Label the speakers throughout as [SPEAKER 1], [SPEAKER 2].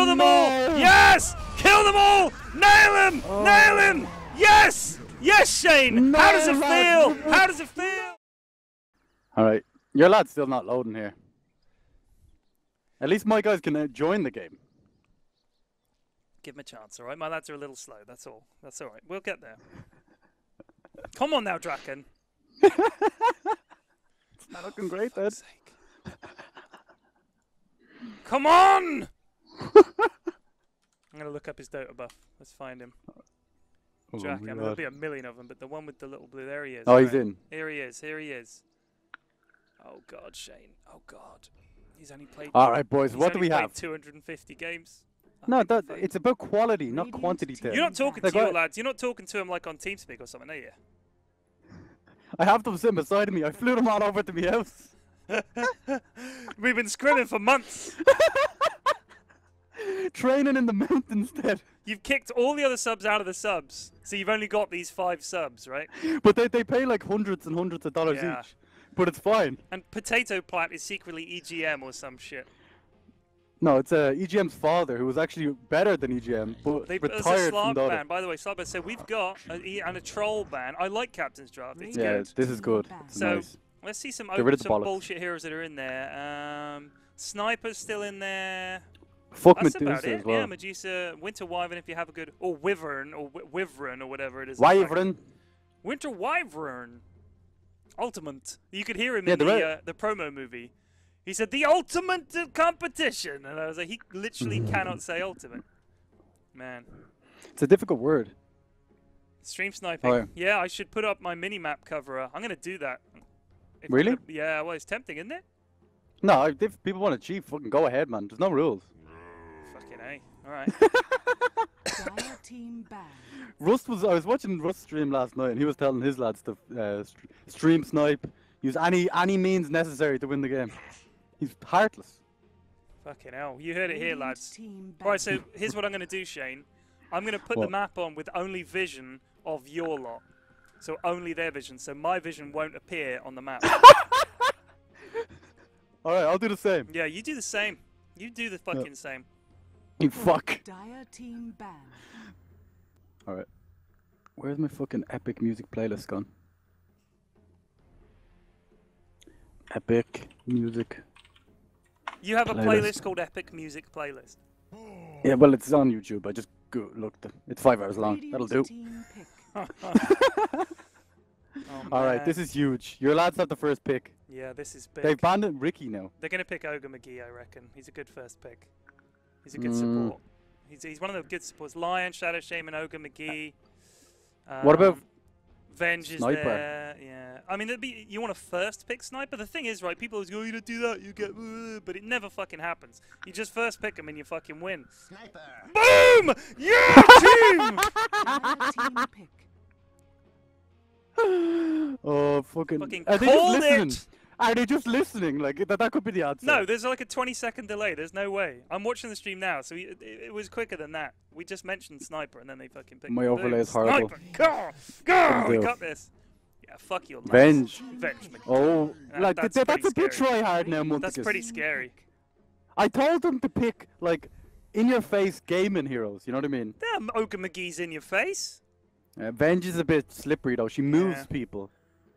[SPEAKER 1] Kill them all! Yes! Kill them all! Nail him! Nail him! Yes! Yes, Shane! How does it feel? How does it feel?
[SPEAKER 2] Alright, your lad's still not loading here. At least my guys can join the game.
[SPEAKER 1] Give him a chance, alright? My lads are a little slow, that's all. That's alright. We'll get there. Come on now, Draken.
[SPEAKER 2] It's not looking great, then.
[SPEAKER 1] Come on! I'm going to look up his Dota buff. Let's find him.
[SPEAKER 2] Oh
[SPEAKER 1] Draken. There'll be a million of them, but the one with the little blue, there he is.
[SPEAKER 2] Oh, he's in.
[SPEAKER 1] Here he is, here he is. Oh, God, Shane. Oh, God. He's only played...
[SPEAKER 2] Alright, boys, what do we have?
[SPEAKER 1] 250 games.
[SPEAKER 2] No, it's about quality, not quantity. Tim.
[SPEAKER 1] You're not talking to your lads. You're not talking to him like on TeamSpeak or something, are you?
[SPEAKER 2] I have them sitting beside me. I flew them all over to my house.
[SPEAKER 1] We've been scrimming for months.
[SPEAKER 2] Training in the mountains, Dad.
[SPEAKER 1] You've kicked all the other subs out of the subs, so you've only got these 5 subs, right?
[SPEAKER 2] But they pay like hundreds and hundreds of dollars each. But it's fine.
[SPEAKER 1] And Potato Plant is secretly EGM or some shit.
[SPEAKER 2] No, it's EGM's father, who was actually better than EGM, but retired from Dota.
[SPEAKER 1] Ban, by the way, Slab so we've got a troll ban. I like Captain's Draft. It's good.
[SPEAKER 2] This is good. It's
[SPEAKER 1] so
[SPEAKER 2] nice.
[SPEAKER 1] Let's see some
[SPEAKER 2] bullshit
[SPEAKER 1] heroes that are in there. Sniper's still in there.
[SPEAKER 2] Fuck
[SPEAKER 1] That's
[SPEAKER 2] Medusa
[SPEAKER 1] about it.
[SPEAKER 2] as well.
[SPEAKER 1] Yeah, Medusa, Winter Wyvern if you have a good, or Wyvern or Wyvern or whatever it is.
[SPEAKER 2] Wyvern.
[SPEAKER 1] Winter Wyvern. Ultimate. You could hear him in the promo movie. He said, the ultimate competition. And I was like, he literally cannot say ultimate. Man.
[SPEAKER 2] It's a difficult word.
[SPEAKER 1] Stream sniping.
[SPEAKER 2] Oh,
[SPEAKER 1] yeah, I should put up my mini-map cover. I'm going to do that.
[SPEAKER 2] Really?
[SPEAKER 1] Yeah, well, it's tempting, isn't it?
[SPEAKER 2] No, if people want to cheat, fucking go ahead, man. There's no rules.
[SPEAKER 1] Fucking A. All right.
[SPEAKER 2] I was watching Rust stream last night, and he was telling his lads to stream snipe, use any means necessary to win the game. He's heartless.
[SPEAKER 1] Fucking hell. You heard it here, lads. Right, so here's what I'm going to do, Shane. I'm going to put the map on with only vision of your lot. So only their vision. So my vision won't appear on the map.
[SPEAKER 2] Alright, I'll do the same.
[SPEAKER 1] Yeah, you do the same. You do the fucking same.
[SPEAKER 2] You fuck.
[SPEAKER 3] Dire team ban.
[SPEAKER 2] Alright. Where's my fucking epic music playlist gone? Epic music.
[SPEAKER 1] You have a playlist called Epic Music Playlist.
[SPEAKER 2] Yeah, well, it's on YouTube. I just looked. It's 5 hours long. That'll do. Alright, this is huge. Your lads have the first pick.
[SPEAKER 1] Yeah, this is big.
[SPEAKER 2] They've banned Ricky now.
[SPEAKER 1] They're going to pick Ogre McGee, I reckon. He's a good first pick. He's a good support. He's one of the good supports. Lion, Shadow Shaman, Ogre McGee.
[SPEAKER 2] What about
[SPEAKER 1] Venge is
[SPEAKER 2] Sniper?
[SPEAKER 1] there. Yeah. I mean, you want to first pick Sniper? The thing is, right, people always go, you don't do that, you get... But it never fucking happens. You just first pick them and you fucking win.
[SPEAKER 3] Sniper.
[SPEAKER 1] Boom! Yeah, team!
[SPEAKER 3] Team pick.
[SPEAKER 2] Oh, fucking
[SPEAKER 1] called it!
[SPEAKER 2] Are they just listening? Like, that could be the answer.
[SPEAKER 1] No, there's like a 20-second delay. There's no way. I'm watching the stream now, so it was quicker than that. We just mentioned Sniper, and then they fucking picked
[SPEAKER 2] My overlay is horrible.
[SPEAKER 1] Sniper, go! We got this. Yeah, fuck your life.
[SPEAKER 2] Venge.
[SPEAKER 1] Venge.
[SPEAKER 2] Oh, like, that's a bit
[SPEAKER 1] scary.
[SPEAKER 2] try-hard now, Munticus.
[SPEAKER 1] That's pretty scary.
[SPEAKER 2] I told them to pick, like, in-your-face gaming heroes, you know what I mean?
[SPEAKER 1] Damn, Ogre McGee's in your face.
[SPEAKER 2] Venge is a bit slippery, though. She moves people.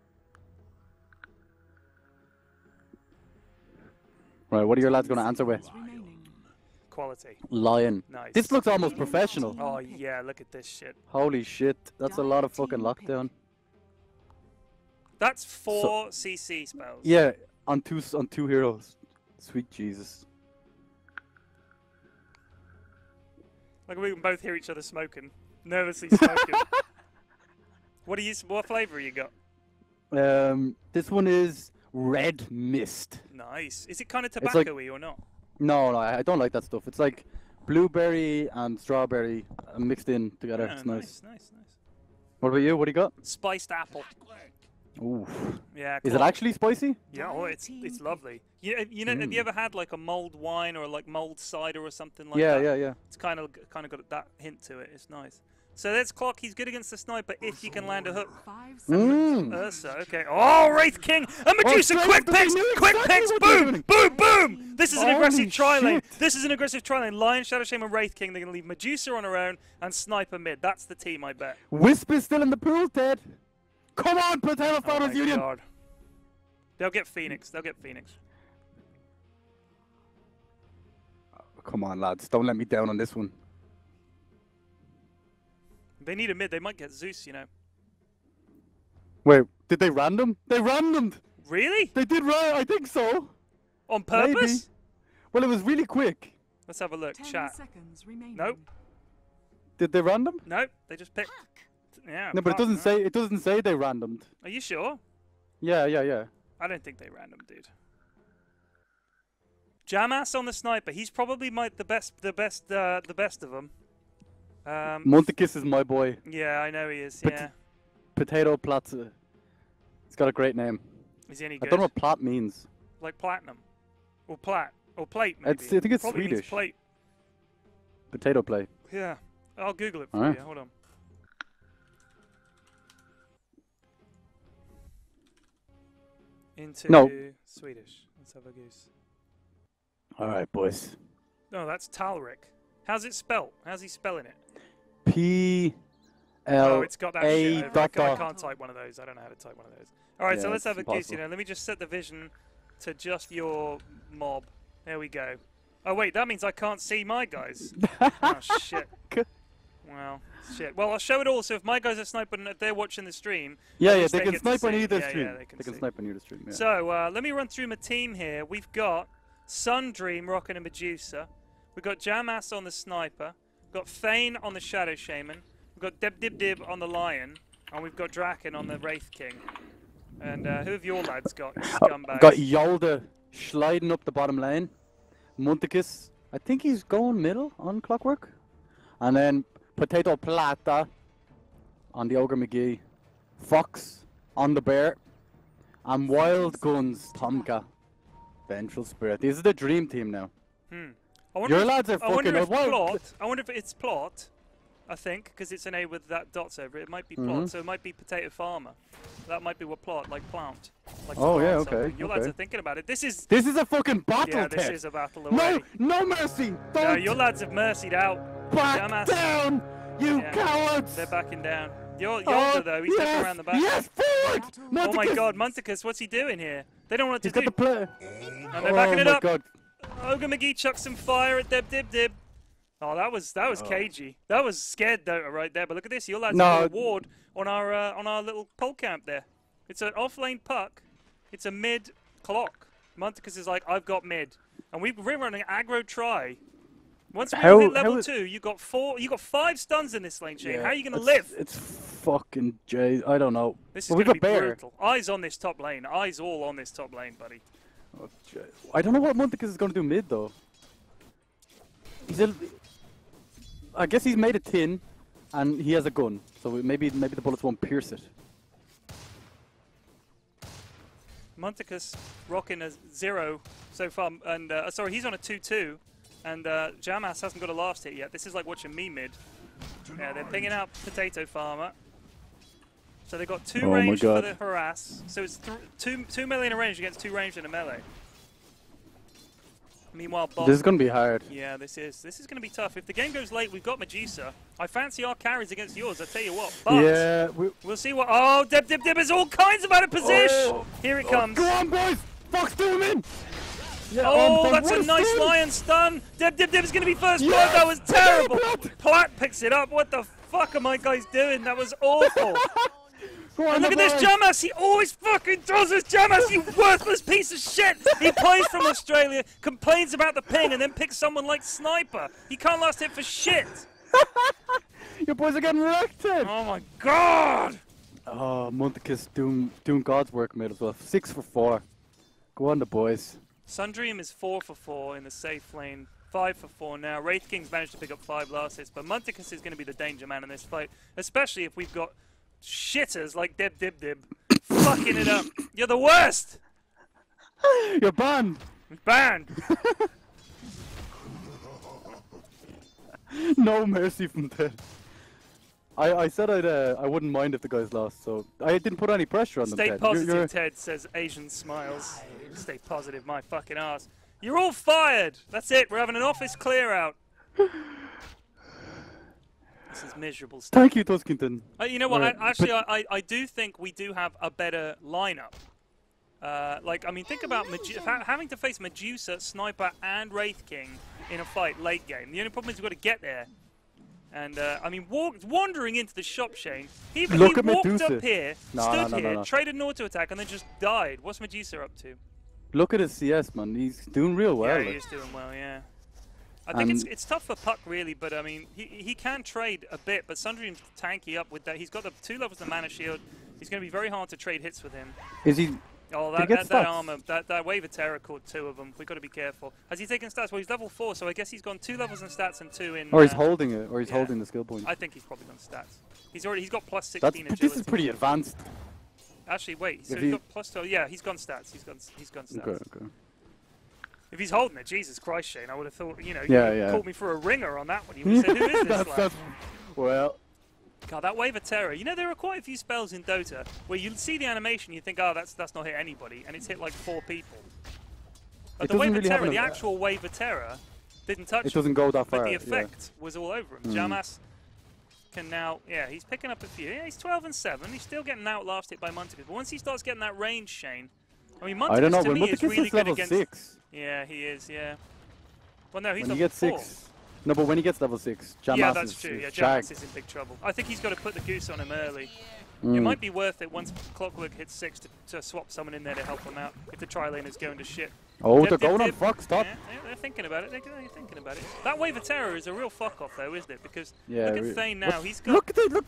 [SPEAKER 2] Right, what are your lads going to answer with?
[SPEAKER 1] Quality.
[SPEAKER 2] Lion.
[SPEAKER 1] Nice.
[SPEAKER 2] This looks almost professional.
[SPEAKER 1] Oh, yeah, look at this shit.
[SPEAKER 2] Holy shit. That's a lot of fucking lockdown.
[SPEAKER 1] That's 4 CC spells.
[SPEAKER 2] Yeah, on two heroes. Sweet Jesus.
[SPEAKER 1] Like we can both hear each other smoking. Nervously smoking. What flavour you got?
[SPEAKER 2] This one is Red Mist.
[SPEAKER 1] Nice. Is it kind of tobacco-y or not?
[SPEAKER 2] No, I don't like that stuff. It's like blueberry and strawberry mixed in together.
[SPEAKER 1] Yeah,
[SPEAKER 2] it's nice.
[SPEAKER 1] Nice.
[SPEAKER 2] What about you? What do you got?
[SPEAKER 1] Spiced apple.
[SPEAKER 2] Ooh.
[SPEAKER 1] Yeah.
[SPEAKER 2] Is it actually spicy?
[SPEAKER 1] Yeah, oh, it's lovely. You know, have you ever had like a mulled wine or like mulled cider or something like that?
[SPEAKER 2] Yeah.
[SPEAKER 1] It's kind of got that hint to it. It's nice. So let's clock. He's good against the sniper if you can land a hook.
[SPEAKER 3] 5 seconds.
[SPEAKER 1] Ursa, okay. Oh, Wraith King! And Medusa,
[SPEAKER 2] Strange,
[SPEAKER 1] quick
[SPEAKER 2] they
[SPEAKER 1] picks!
[SPEAKER 2] knew
[SPEAKER 1] Quick
[SPEAKER 2] exactly
[SPEAKER 1] picks!
[SPEAKER 2] what they were
[SPEAKER 1] Boom!
[SPEAKER 2] doing.
[SPEAKER 1] Boom! Boom! This is an
[SPEAKER 2] Holy
[SPEAKER 1] aggressive tri-lane.
[SPEAKER 2] shit.
[SPEAKER 1] This is an aggressive tri-lane. Lion, Shadow Shaman, Wraith King. They're going to leave Medusa on her own and Sniper mid. That's the team, I bet.
[SPEAKER 2] Wisp is still in the pool, Ted. Come on, Potato
[SPEAKER 1] Oh
[SPEAKER 2] Farmers
[SPEAKER 1] my
[SPEAKER 2] Union.
[SPEAKER 1] God. They'll get Phoenix. They'll get Phoenix.
[SPEAKER 2] Come on, lads. Don't let me down on this one.
[SPEAKER 1] They need a mid. They might get Zeus, you know.
[SPEAKER 2] Wait, did they random? They randomed.
[SPEAKER 1] Really?
[SPEAKER 2] They did right. I think so.
[SPEAKER 1] On purpose?
[SPEAKER 2] Maybe. Well, it was really quick.
[SPEAKER 1] Let's have a look.
[SPEAKER 3] 10
[SPEAKER 1] Chat.
[SPEAKER 3] seconds remaining.
[SPEAKER 1] Nope.
[SPEAKER 2] Did they random?
[SPEAKER 1] Nope. They just picked. Yeah.
[SPEAKER 2] No, but it
[SPEAKER 1] fuck,
[SPEAKER 2] doesn't
[SPEAKER 1] no.
[SPEAKER 2] say. It doesn't say they randomed.
[SPEAKER 1] Are you sure?
[SPEAKER 2] Yeah, yeah, yeah.
[SPEAKER 1] I don't think they random, dude. Jamas on the sniper. He's probably the best of them.
[SPEAKER 2] Montekis is my boy.
[SPEAKER 1] Yeah, I know he is.
[SPEAKER 2] But-
[SPEAKER 1] Yeah.
[SPEAKER 2] Potato Platz. He's got a great name.
[SPEAKER 1] Is he any
[SPEAKER 2] I
[SPEAKER 1] good?
[SPEAKER 2] don't know what plat means.
[SPEAKER 1] Like platinum, or plat, or plate. Maybe.
[SPEAKER 2] I think it's
[SPEAKER 1] Probably means
[SPEAKER 2] Swedish.
[SPEAKER 1] plate.
[SPEAKER 2] Potato play.
[SPEAKER 1] Yeah. I'll Google it for
[SPEAKER 2] Alright.
[SPEAKER 1] you. Hold on. Into
[SPEAKER 2] No.
[SPEAKER 1] Swedish. Let's have a goose.
[SPEAKER 2] All right, boys.
[SPEAKER 1] No, that's Talric. How's it spelt? How's he spelling it?
[SPEAKER 2] P
[SPEAKER 1] Oh,
[SPEAKER 2] L
[SPEAKER 1] it's got that
[SPEAKER 2] A
[SPEAKER 1] shit over.
[SPEAKER 2] dot
[SPEAKER 1] I
[SPEAKER 2] dot.
[SPEAKER 1] can't type one of those. I don't know how to type one of those. All right, so
[SPEAKER 2] Yeah,
[SPEAKER 1] let's have a
[SPEAKER 2] it's
[SPEAKER 1] goose.
[SPEAKER 2] impossible.
[SPEAKER 1] You know, let me just set the vision to just your mob. There we go. Oh wait, that means I can't see my guys. Oh shit. Well, shit. Well, I'll show it all. So if my guys are sniping, if they're watching the stream,
[SPEAKER 2] Yeah,
[SPEAKER 1] at
[SPEAKER 2] yeah,
[SPEAKER 1] least
[SPEAKER 2] they can
[SPEAKER 1] get to
[SPEAKER 2] snipe on
[SPEAKER 1] see.
[SPEAKER 2] either
[SPEAKER 1] Yeah,
[SPEAKER 2] stream.
[SPEAKER 1] yeah, they can see.
[SPEAKER 2] snipe on either stream. Yeah.
[SPEAKER 1] So let me run through my team here. We've got Sundream rocking a Medusa. We've got Jamas on the sniper. We've got Thane on the Shadow Shaman. We've got Deb Dib Dib on the Lion. And we've got Draken on the Wraith King. And who have your lads got? You scumbags?
[SPEAKER 2] Got Yolda sliding up the bottom lane. Montekis, I think he's going middle on Clockwork. And then Potato Plata on the Ogre McGee. Fox on the Bear. And Wild Guns Tomka. Vengeful Spirit. These are the dream team now.
[SPEAKER 1] I wonder
[SPEAKER 2] Your
[SPEAKER 1] if-
[SPEAKER 2] lads are
[SPEAKER 1] I wonder
[SPEAKER 2] fucking
[SPEAKER 1] if
[SPEAKER 2] wild.
[SPEAKER 1] plot. I wonder if it's plot. I think because it's an A with that dots over it. It might be plot, so it might be potato farmer. That might be what plot, like plant. Like to
[SPEAKER 2] Oh, yeah,
[SPEAKER 1] plant
[SPEAKER 2] okay,
[SPEAKER 1] something. Your lads
[SPEAKER 2] okay.
[SPEAKER 1] are thinking about it. This is
[SPEAKER 2] This is a fucking battle,
[SPEAKER 1] yeah, this
[SPEAKER 2] Ted.
[SPEAKER 1] is a battle
[SPEAKER 2] No,
[SPEAKER 1] already.
[SPEAKER 2] no mercy.
[SPEAKER 1] No,
[SPEAKER 2] Don't
[SPEAKER 1] your lads have mercied out.
[SPEAKER 2] back
[SPEAKER 1] Jamas.
[SPEAKER 2] down, you
[SPEAKER 1] Yeah,
[SPEAKER 2] cowards.
[SPEAKER 1] They're backing down. Yolda
[SPEAKER 2] Oh,
[SPEAKER 1] though, he's looking
[SPEAKER 2] yes,
[SPEAKER 1] around the back.
[SPEAKER 2] Yes, forward.
[SPEAKER 1] Oh my
[SPEAKER 2] Montekis.
[SPEAKER 1] God, Montekis, what's he doing here? They don't know what
[SPEAKER 2] He's
[SPEAKER 1] to
[SPEAKER 2] got
[SPEAKER 1] do.
[SPEAKER 2] the play.
[SPEAKER 1] And they're backing
[SPEAKER 2] oh
[SPEAKER 1] it
[SPEAKER 2] my
[SPEAKER 1] up.
[SPEAKER 2] God.
[SPEAKER 1] Ogre McGee chucks some fire at Deb Dib Dib. Oh, that was cagey. That was scared Dota right there. But look at this, your lads have a ward on our little pole camp there. It's an off-lane puck. It's a mid clock. Montekis is like, I've got mid, and we're running aggro try. Once we hit level 2, you got 5 stuns in this lane, Shane. How are you gonna live?
[SPEAKER 2] It's fucking Jay. I don't know.
[SPEAKER 1] This is
[SPEAKER 2] Well, we
[SPEAKER 1] gonna be
[SPEAKER 2] got Bear.
[SPEAKER 1] brutal. Eyes on this top lane. Eyes all on this top lane, buddy.
[SPEAKER 2] Oh, Jay. I don't know what Montekis is going to do mid though. I guess he's made a tin, and he has a gun, so maybe the bullets won't pierce it.
[SPEAKER 1] Montekis rocking a 0 so far, and sorry, he's on a 2-2, and Jamas hasn't got a last hit yet. This is like watching me mid. Yeah, they're pinging out Potato Farmer. So they've got 2
[SPEAKER 2] Oh my
[SPEAKER 1] range for
[SPEAKER 2] God.
[SPEAKER 1] the harass. So it's 2 melee in a range against 2 range in a melee. Meanwhile, Bob.
[SPEAKER 2] This is going to be hard.
[SPEAKER 1] Yeah, this is going to be tough. If the game goes late, we've got Medusa. I fancy our carries against yours. I tell you what. But
[SPEAKER 2] Yeah.
[SPEAKER 1] we'll see what. Oh, Deb Dib Dib is all kinds of out of position.
[SPEAKER 2] Oh.
[SPEAKER 1] Here it comes.
[SPEAKER 2] Go on, boys! Fox, do him in! Yeah,
[SPEAKER 1] Oh, that's a
[SPEAKER 2] what
[SPEAKER 1] nice
[SPEAKER 2] stun!
[SPEAKER 1] lion stun. Deb Dib Dib is going to be first blood.
[SPEAKER 2] Yes!
[SPEAKER 1] That was terrible.
[SPEAKER 2] Platt!
[SPEAKER 1] Platt picks it up. What the fuck are my guys doing? That was awful.
[SPEAKER 2] Go on,
[SPEAKER 1] And look at this
[SPEAKER 2] boys.
[SPEAKER 1] Jamas. He always fucking does this. Jamas, you worthless piece of shit. He plays from Australia, complains about the ping, and then picks someone like Sniper. He can't last hit for shit.
[SPEAKER 2] Your boys are getting wrecked, Ted.
[SPEAKER 1] Oh my God.
[SPEAKER 2] Oh, Montekis doing God's work made as well. 6 for 4. Go on, the boys.
[SPEAKER 1] Sundream is 4 for 4 in the safe lane. 5 for 4 now. Wraith King's managed to pick up 5 last hits, but Montekis is going to be the danger man in this fight, especially if we've got shitters like Deb Dib Dib fucking it up. You're the worst.
[SPEAKER 2] You're banned.
[SPEAKER 1] Banned.
[SPEAKER 2] No mercy from Ted. I said I wouldn't mind if the guys lost, so I didn't put any pressure on them.
[SPEAKER 1] Stay
[SPEAKER 2] Ted.
[SPEAKER 1] positive, Ted says Asian smiles. Stay positive, my fucking ass. You're all fired! That's it, we're having an office clear out. This is miserable stuff.
[SPEAKER 2] Thank you, Tuskington.
[SPEAKER 1] You know what, I do think we do have a better lineup. Like, I mean, think about having to face Medusa, Sniper, and Wraith King in a fight late game. The only problem is we've got to get there. And, I mean, wandering into the shop, Shane, he walked
[SPEAKER 2] Medusa.
[SPEAKER 1] up here, stood here, traded an auto-attack, and then just died. What's Medusa up to?
[SPEAKER 2] Look at his CS, man. He's doing real well.
[SPEAKER 1] Yeah, he is doing well, yeah. I think it's tough for Puck, really, but, I mean, he can trade a bit, but Sundream's tanky up with that. He's got the 2 levels of Mana Shield. He's going to be very hard to trade hits with him.
[SPEAKER 2] Is he...
[SPEAKER 1] Oh, that armor, that Wave of Terror caught 2 of them. We've got to be careful. Has he taken stats? Well, he's level 4, so I guess he's gone 2 levels in stats and 2 in...
[SPEAKER 2] Or he's holding it, or he's holding the skill point.
[SPEAKER 1] I think he's probably gone stats. He's got plus 16 agility.
[SPEAKER 2] This is pretty advanced.
[SPEAKER 1] Actually, wait, so he's got plus 12. Yeah, he's gone stats. He's gone stats.
[SPEAKER 2] Okay.
[SPEAKER 1] If he's holding it, Jesus Christ, Shane, I would have thought, you know,
[SPEAKER 2] you
[SPEAKER 1] called me for a ringer on that one. You would have said, who is this lad?
[SPEAKER 2] Well...
[SPEAKER 1] God, that Wave of Terror. You know, there are quite a few spells in Dota where you see the animation, you think, oh, that's not hit anybody, and it's hit like 4 people. But the Wave of Terror, the actual Wave of Terror, didn't touch him.
[SPEAKER 2] It doesn't go that far.
[SPEAKER 1] But the effect was all over him. Jamas can now, he's picking up a few. Yeah, he's 12 and 7. He's still getting outlasted by Munticus. But once he starts getting that range, Shane, I mean, Munticus to me is really good against...
[SPEAKER 2] Six.
[SPEAKER 1] Yeah, he is, yeah. Well, no, he's
[SPEAKER 2] when
[SPEAKER 1] level 4.
[SPEAKER 2] 6. No, but when he gets level 6, Jamas
[SPEAKER 1] yeah, that's true. Yeah, Jamas is in big trouble. I think he's got to put the goose on him early. It might be worth it once Clockwork hits 6 to swap someone in there to help him out if the tri-lane is going to shit.
[SPEAKER 2] Oh, they're going on Fox, stop.
[SPEAKER 1] Yeah, they're thinking about it. They're thinking about it. That Wave of Terror is a real fuck-off, though, isn't it? Because look at Thane now. He's got...
[SPEAKER 2] Look at it,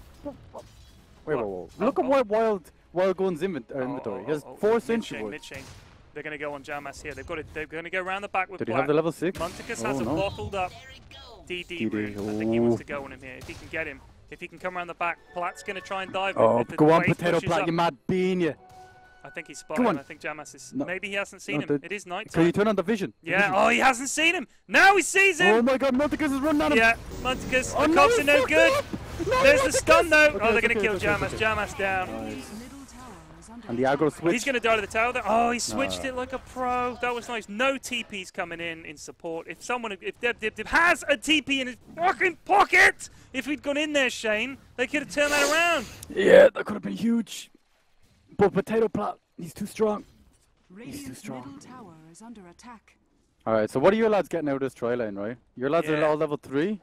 [SPEAKER 2] Look at Wild Gun's inventory. He has 4 Sentry Boys.
[SPEAKER 1] Mid-chain. They're going to go on Jamas here. They're going to go around the back with
[SPEAKER 2] Did
[SPEAKER 1] Black.
[SPEAKER 2] he have the level 6?
[SPEAKER 1] Munticus has a bottled up DD rune. I think he wants to go on him here. If he can get him. If he can come around the back, Platt's going to try and dive him.
[SPEAKER 2] Oh, go on, Potato Platt, you mad bean, you.
[SPEAKER 1] I think he's spotting him. I think Jamas is... No. Maybe he hasn't seen him. It is night time.
[SPEAKER 2] Can you turn on the vision?
[SPEAKER 1] Yeah, oh, he hasn't seen him. Now he sees him.
[SPEAKER 2] Oh my god, Munticus is running on him.
[SPEAKER 1] Yeah, Munticus. The cops are no good. There's the stun, though. Oh, they're going to kill Jamas. Jamas down.
[SPEAKER 2] Nice. And the aggro switch.
[SPEAKER 1] He's going to die to the tower. Oh, he switched it like a pro. That was nice. No TP's coming in support. If Deb has a TP in his fucking pocket, if we'd gone in there, Shane, they could have turned that around.
[SPEAKER 2] Yeah, that could have been huge. But Potato Platt, he's too strong. He's too strong.
[SPEAKER 3] Middle tower is under attack.
[SPEAKER 2] All right, so what are your lads getting out of this tri-lane, right? Your lads are all level 3?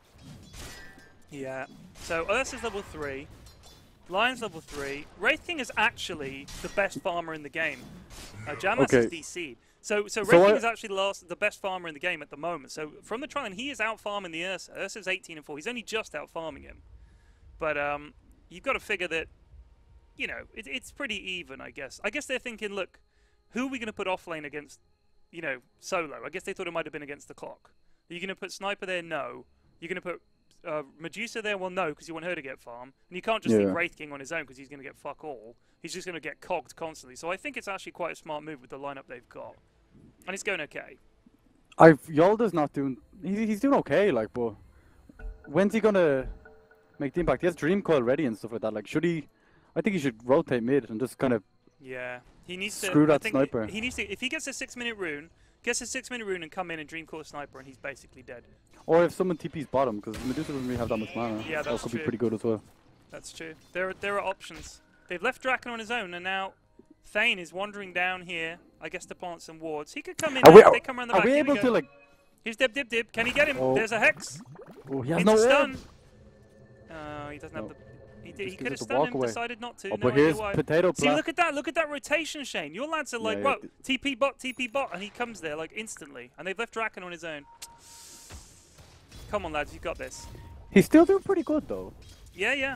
[SPEAKER 1] Yeah. So Ursa's level 3. Lion's level 3. Wraith King is actually the best farmer in the game. Jamas is DC'd. So Wraith King is actually the best farmer in the game at the moment. So from the tri-lane, he is out farming the Ursa. Ursa's 18 and 4. He's only just out farming him. But you've got to figure that, you know, it's pretty even, I guess. I guess they're thinking, look, who are we going to put off lane against, you know, solo? I guess they thought it might have been against the clock. Are you going to put Sniper there? No. You're going to put Medusa there? Well, no, because you want her to get farm. And you can't just leave Wraith King on his own because he's going to get fuck all. He's just going to get cogged constantly. So I think it's actually quite a smart move with the lineup they've got. And it's going okay.
[SPEAKER 2] Yalda's not doing... He's doing okay, like, but... When's he going to make the impact? He has Dream Coil ready and stuff like that. Like, should he... I think he should rotate mid and just kind of...
[SPEAKER 1] Yeah. He needs
[SPEAKER 2] screw
[SPEAKER 1] to...
[SPEAKER 2] that Sniper.
[SPEAKER 1] He needs to... If he gets a 6-minute rune... Gets a 6-minute rune and come in and Dream Core Sniper and he's basically dead.
[SPEAKER 2] Or if someone TP's bottom, because Medusa doesn't really have that much mana.
[SPEAKER 1] Yeah, that's
[SPEAKER 2] could
[SPEAKER 1] true.
[SPEAKER 2] be pretty good as well.
[SPEAKER 1] That's true. There are options. They've left Draken on his own, and now Thane is wandering down here, I guess, to plant some wards. He could come in there. They come around the back.
[SPEAKER 2] Are we able to, like...
[SPEAKER 1] Here's Dib. Can he get him?
[SPEAKER 2] Oh.
[SPEAKER 1] There's a Hex.
[SPEAKER 2] Oh, he has no
[SPEAKER 1] stun. He doesn't have the... He could have stunned him, decided not to.
[SPEAKER 2] Oh, but here's Potato Platt.
[SPEAKER 1] See, look at that rotation, Shane. Your lads are like, what? TP bot, and he comes there, like, instantly. And they've left Draken on his own. Come on, lads, you've got this.
[SPEAKER 2] He's still doing pretty good, though.
[SPEAKER 1] Yeah.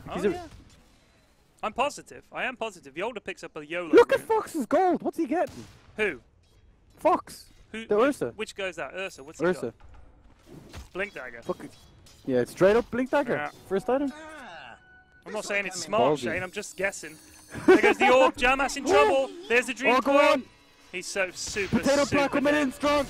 [SPEAKER 1] I'm positive. I am positive. Yoda picks up a YOLO.
[SPEAKER 2] Look at Fox's gold. What's he getting?
[SPEAKER 1] Who?
[SPEAKER 2] Fox. The Ursa.
[SPEAKER 1] Which goes that? Ursa. What's he got? Blink Dagger.
[SPEAKER 2] Yeah, it's straight up Blink Dagger.
[SPEAKER 1] Yeah.
[SPEAKER 2] First item.
[SPEAKER 1] I'm not saying it's smart, Shane. I'm just guessing. There goes the orb. Jamas in trouble. There's the Dream Coil.
[SPEAKER 2] Go on.
[SPEAKER 1] He's so super.
[SPEAKER 2] Potato Platt coming in strong.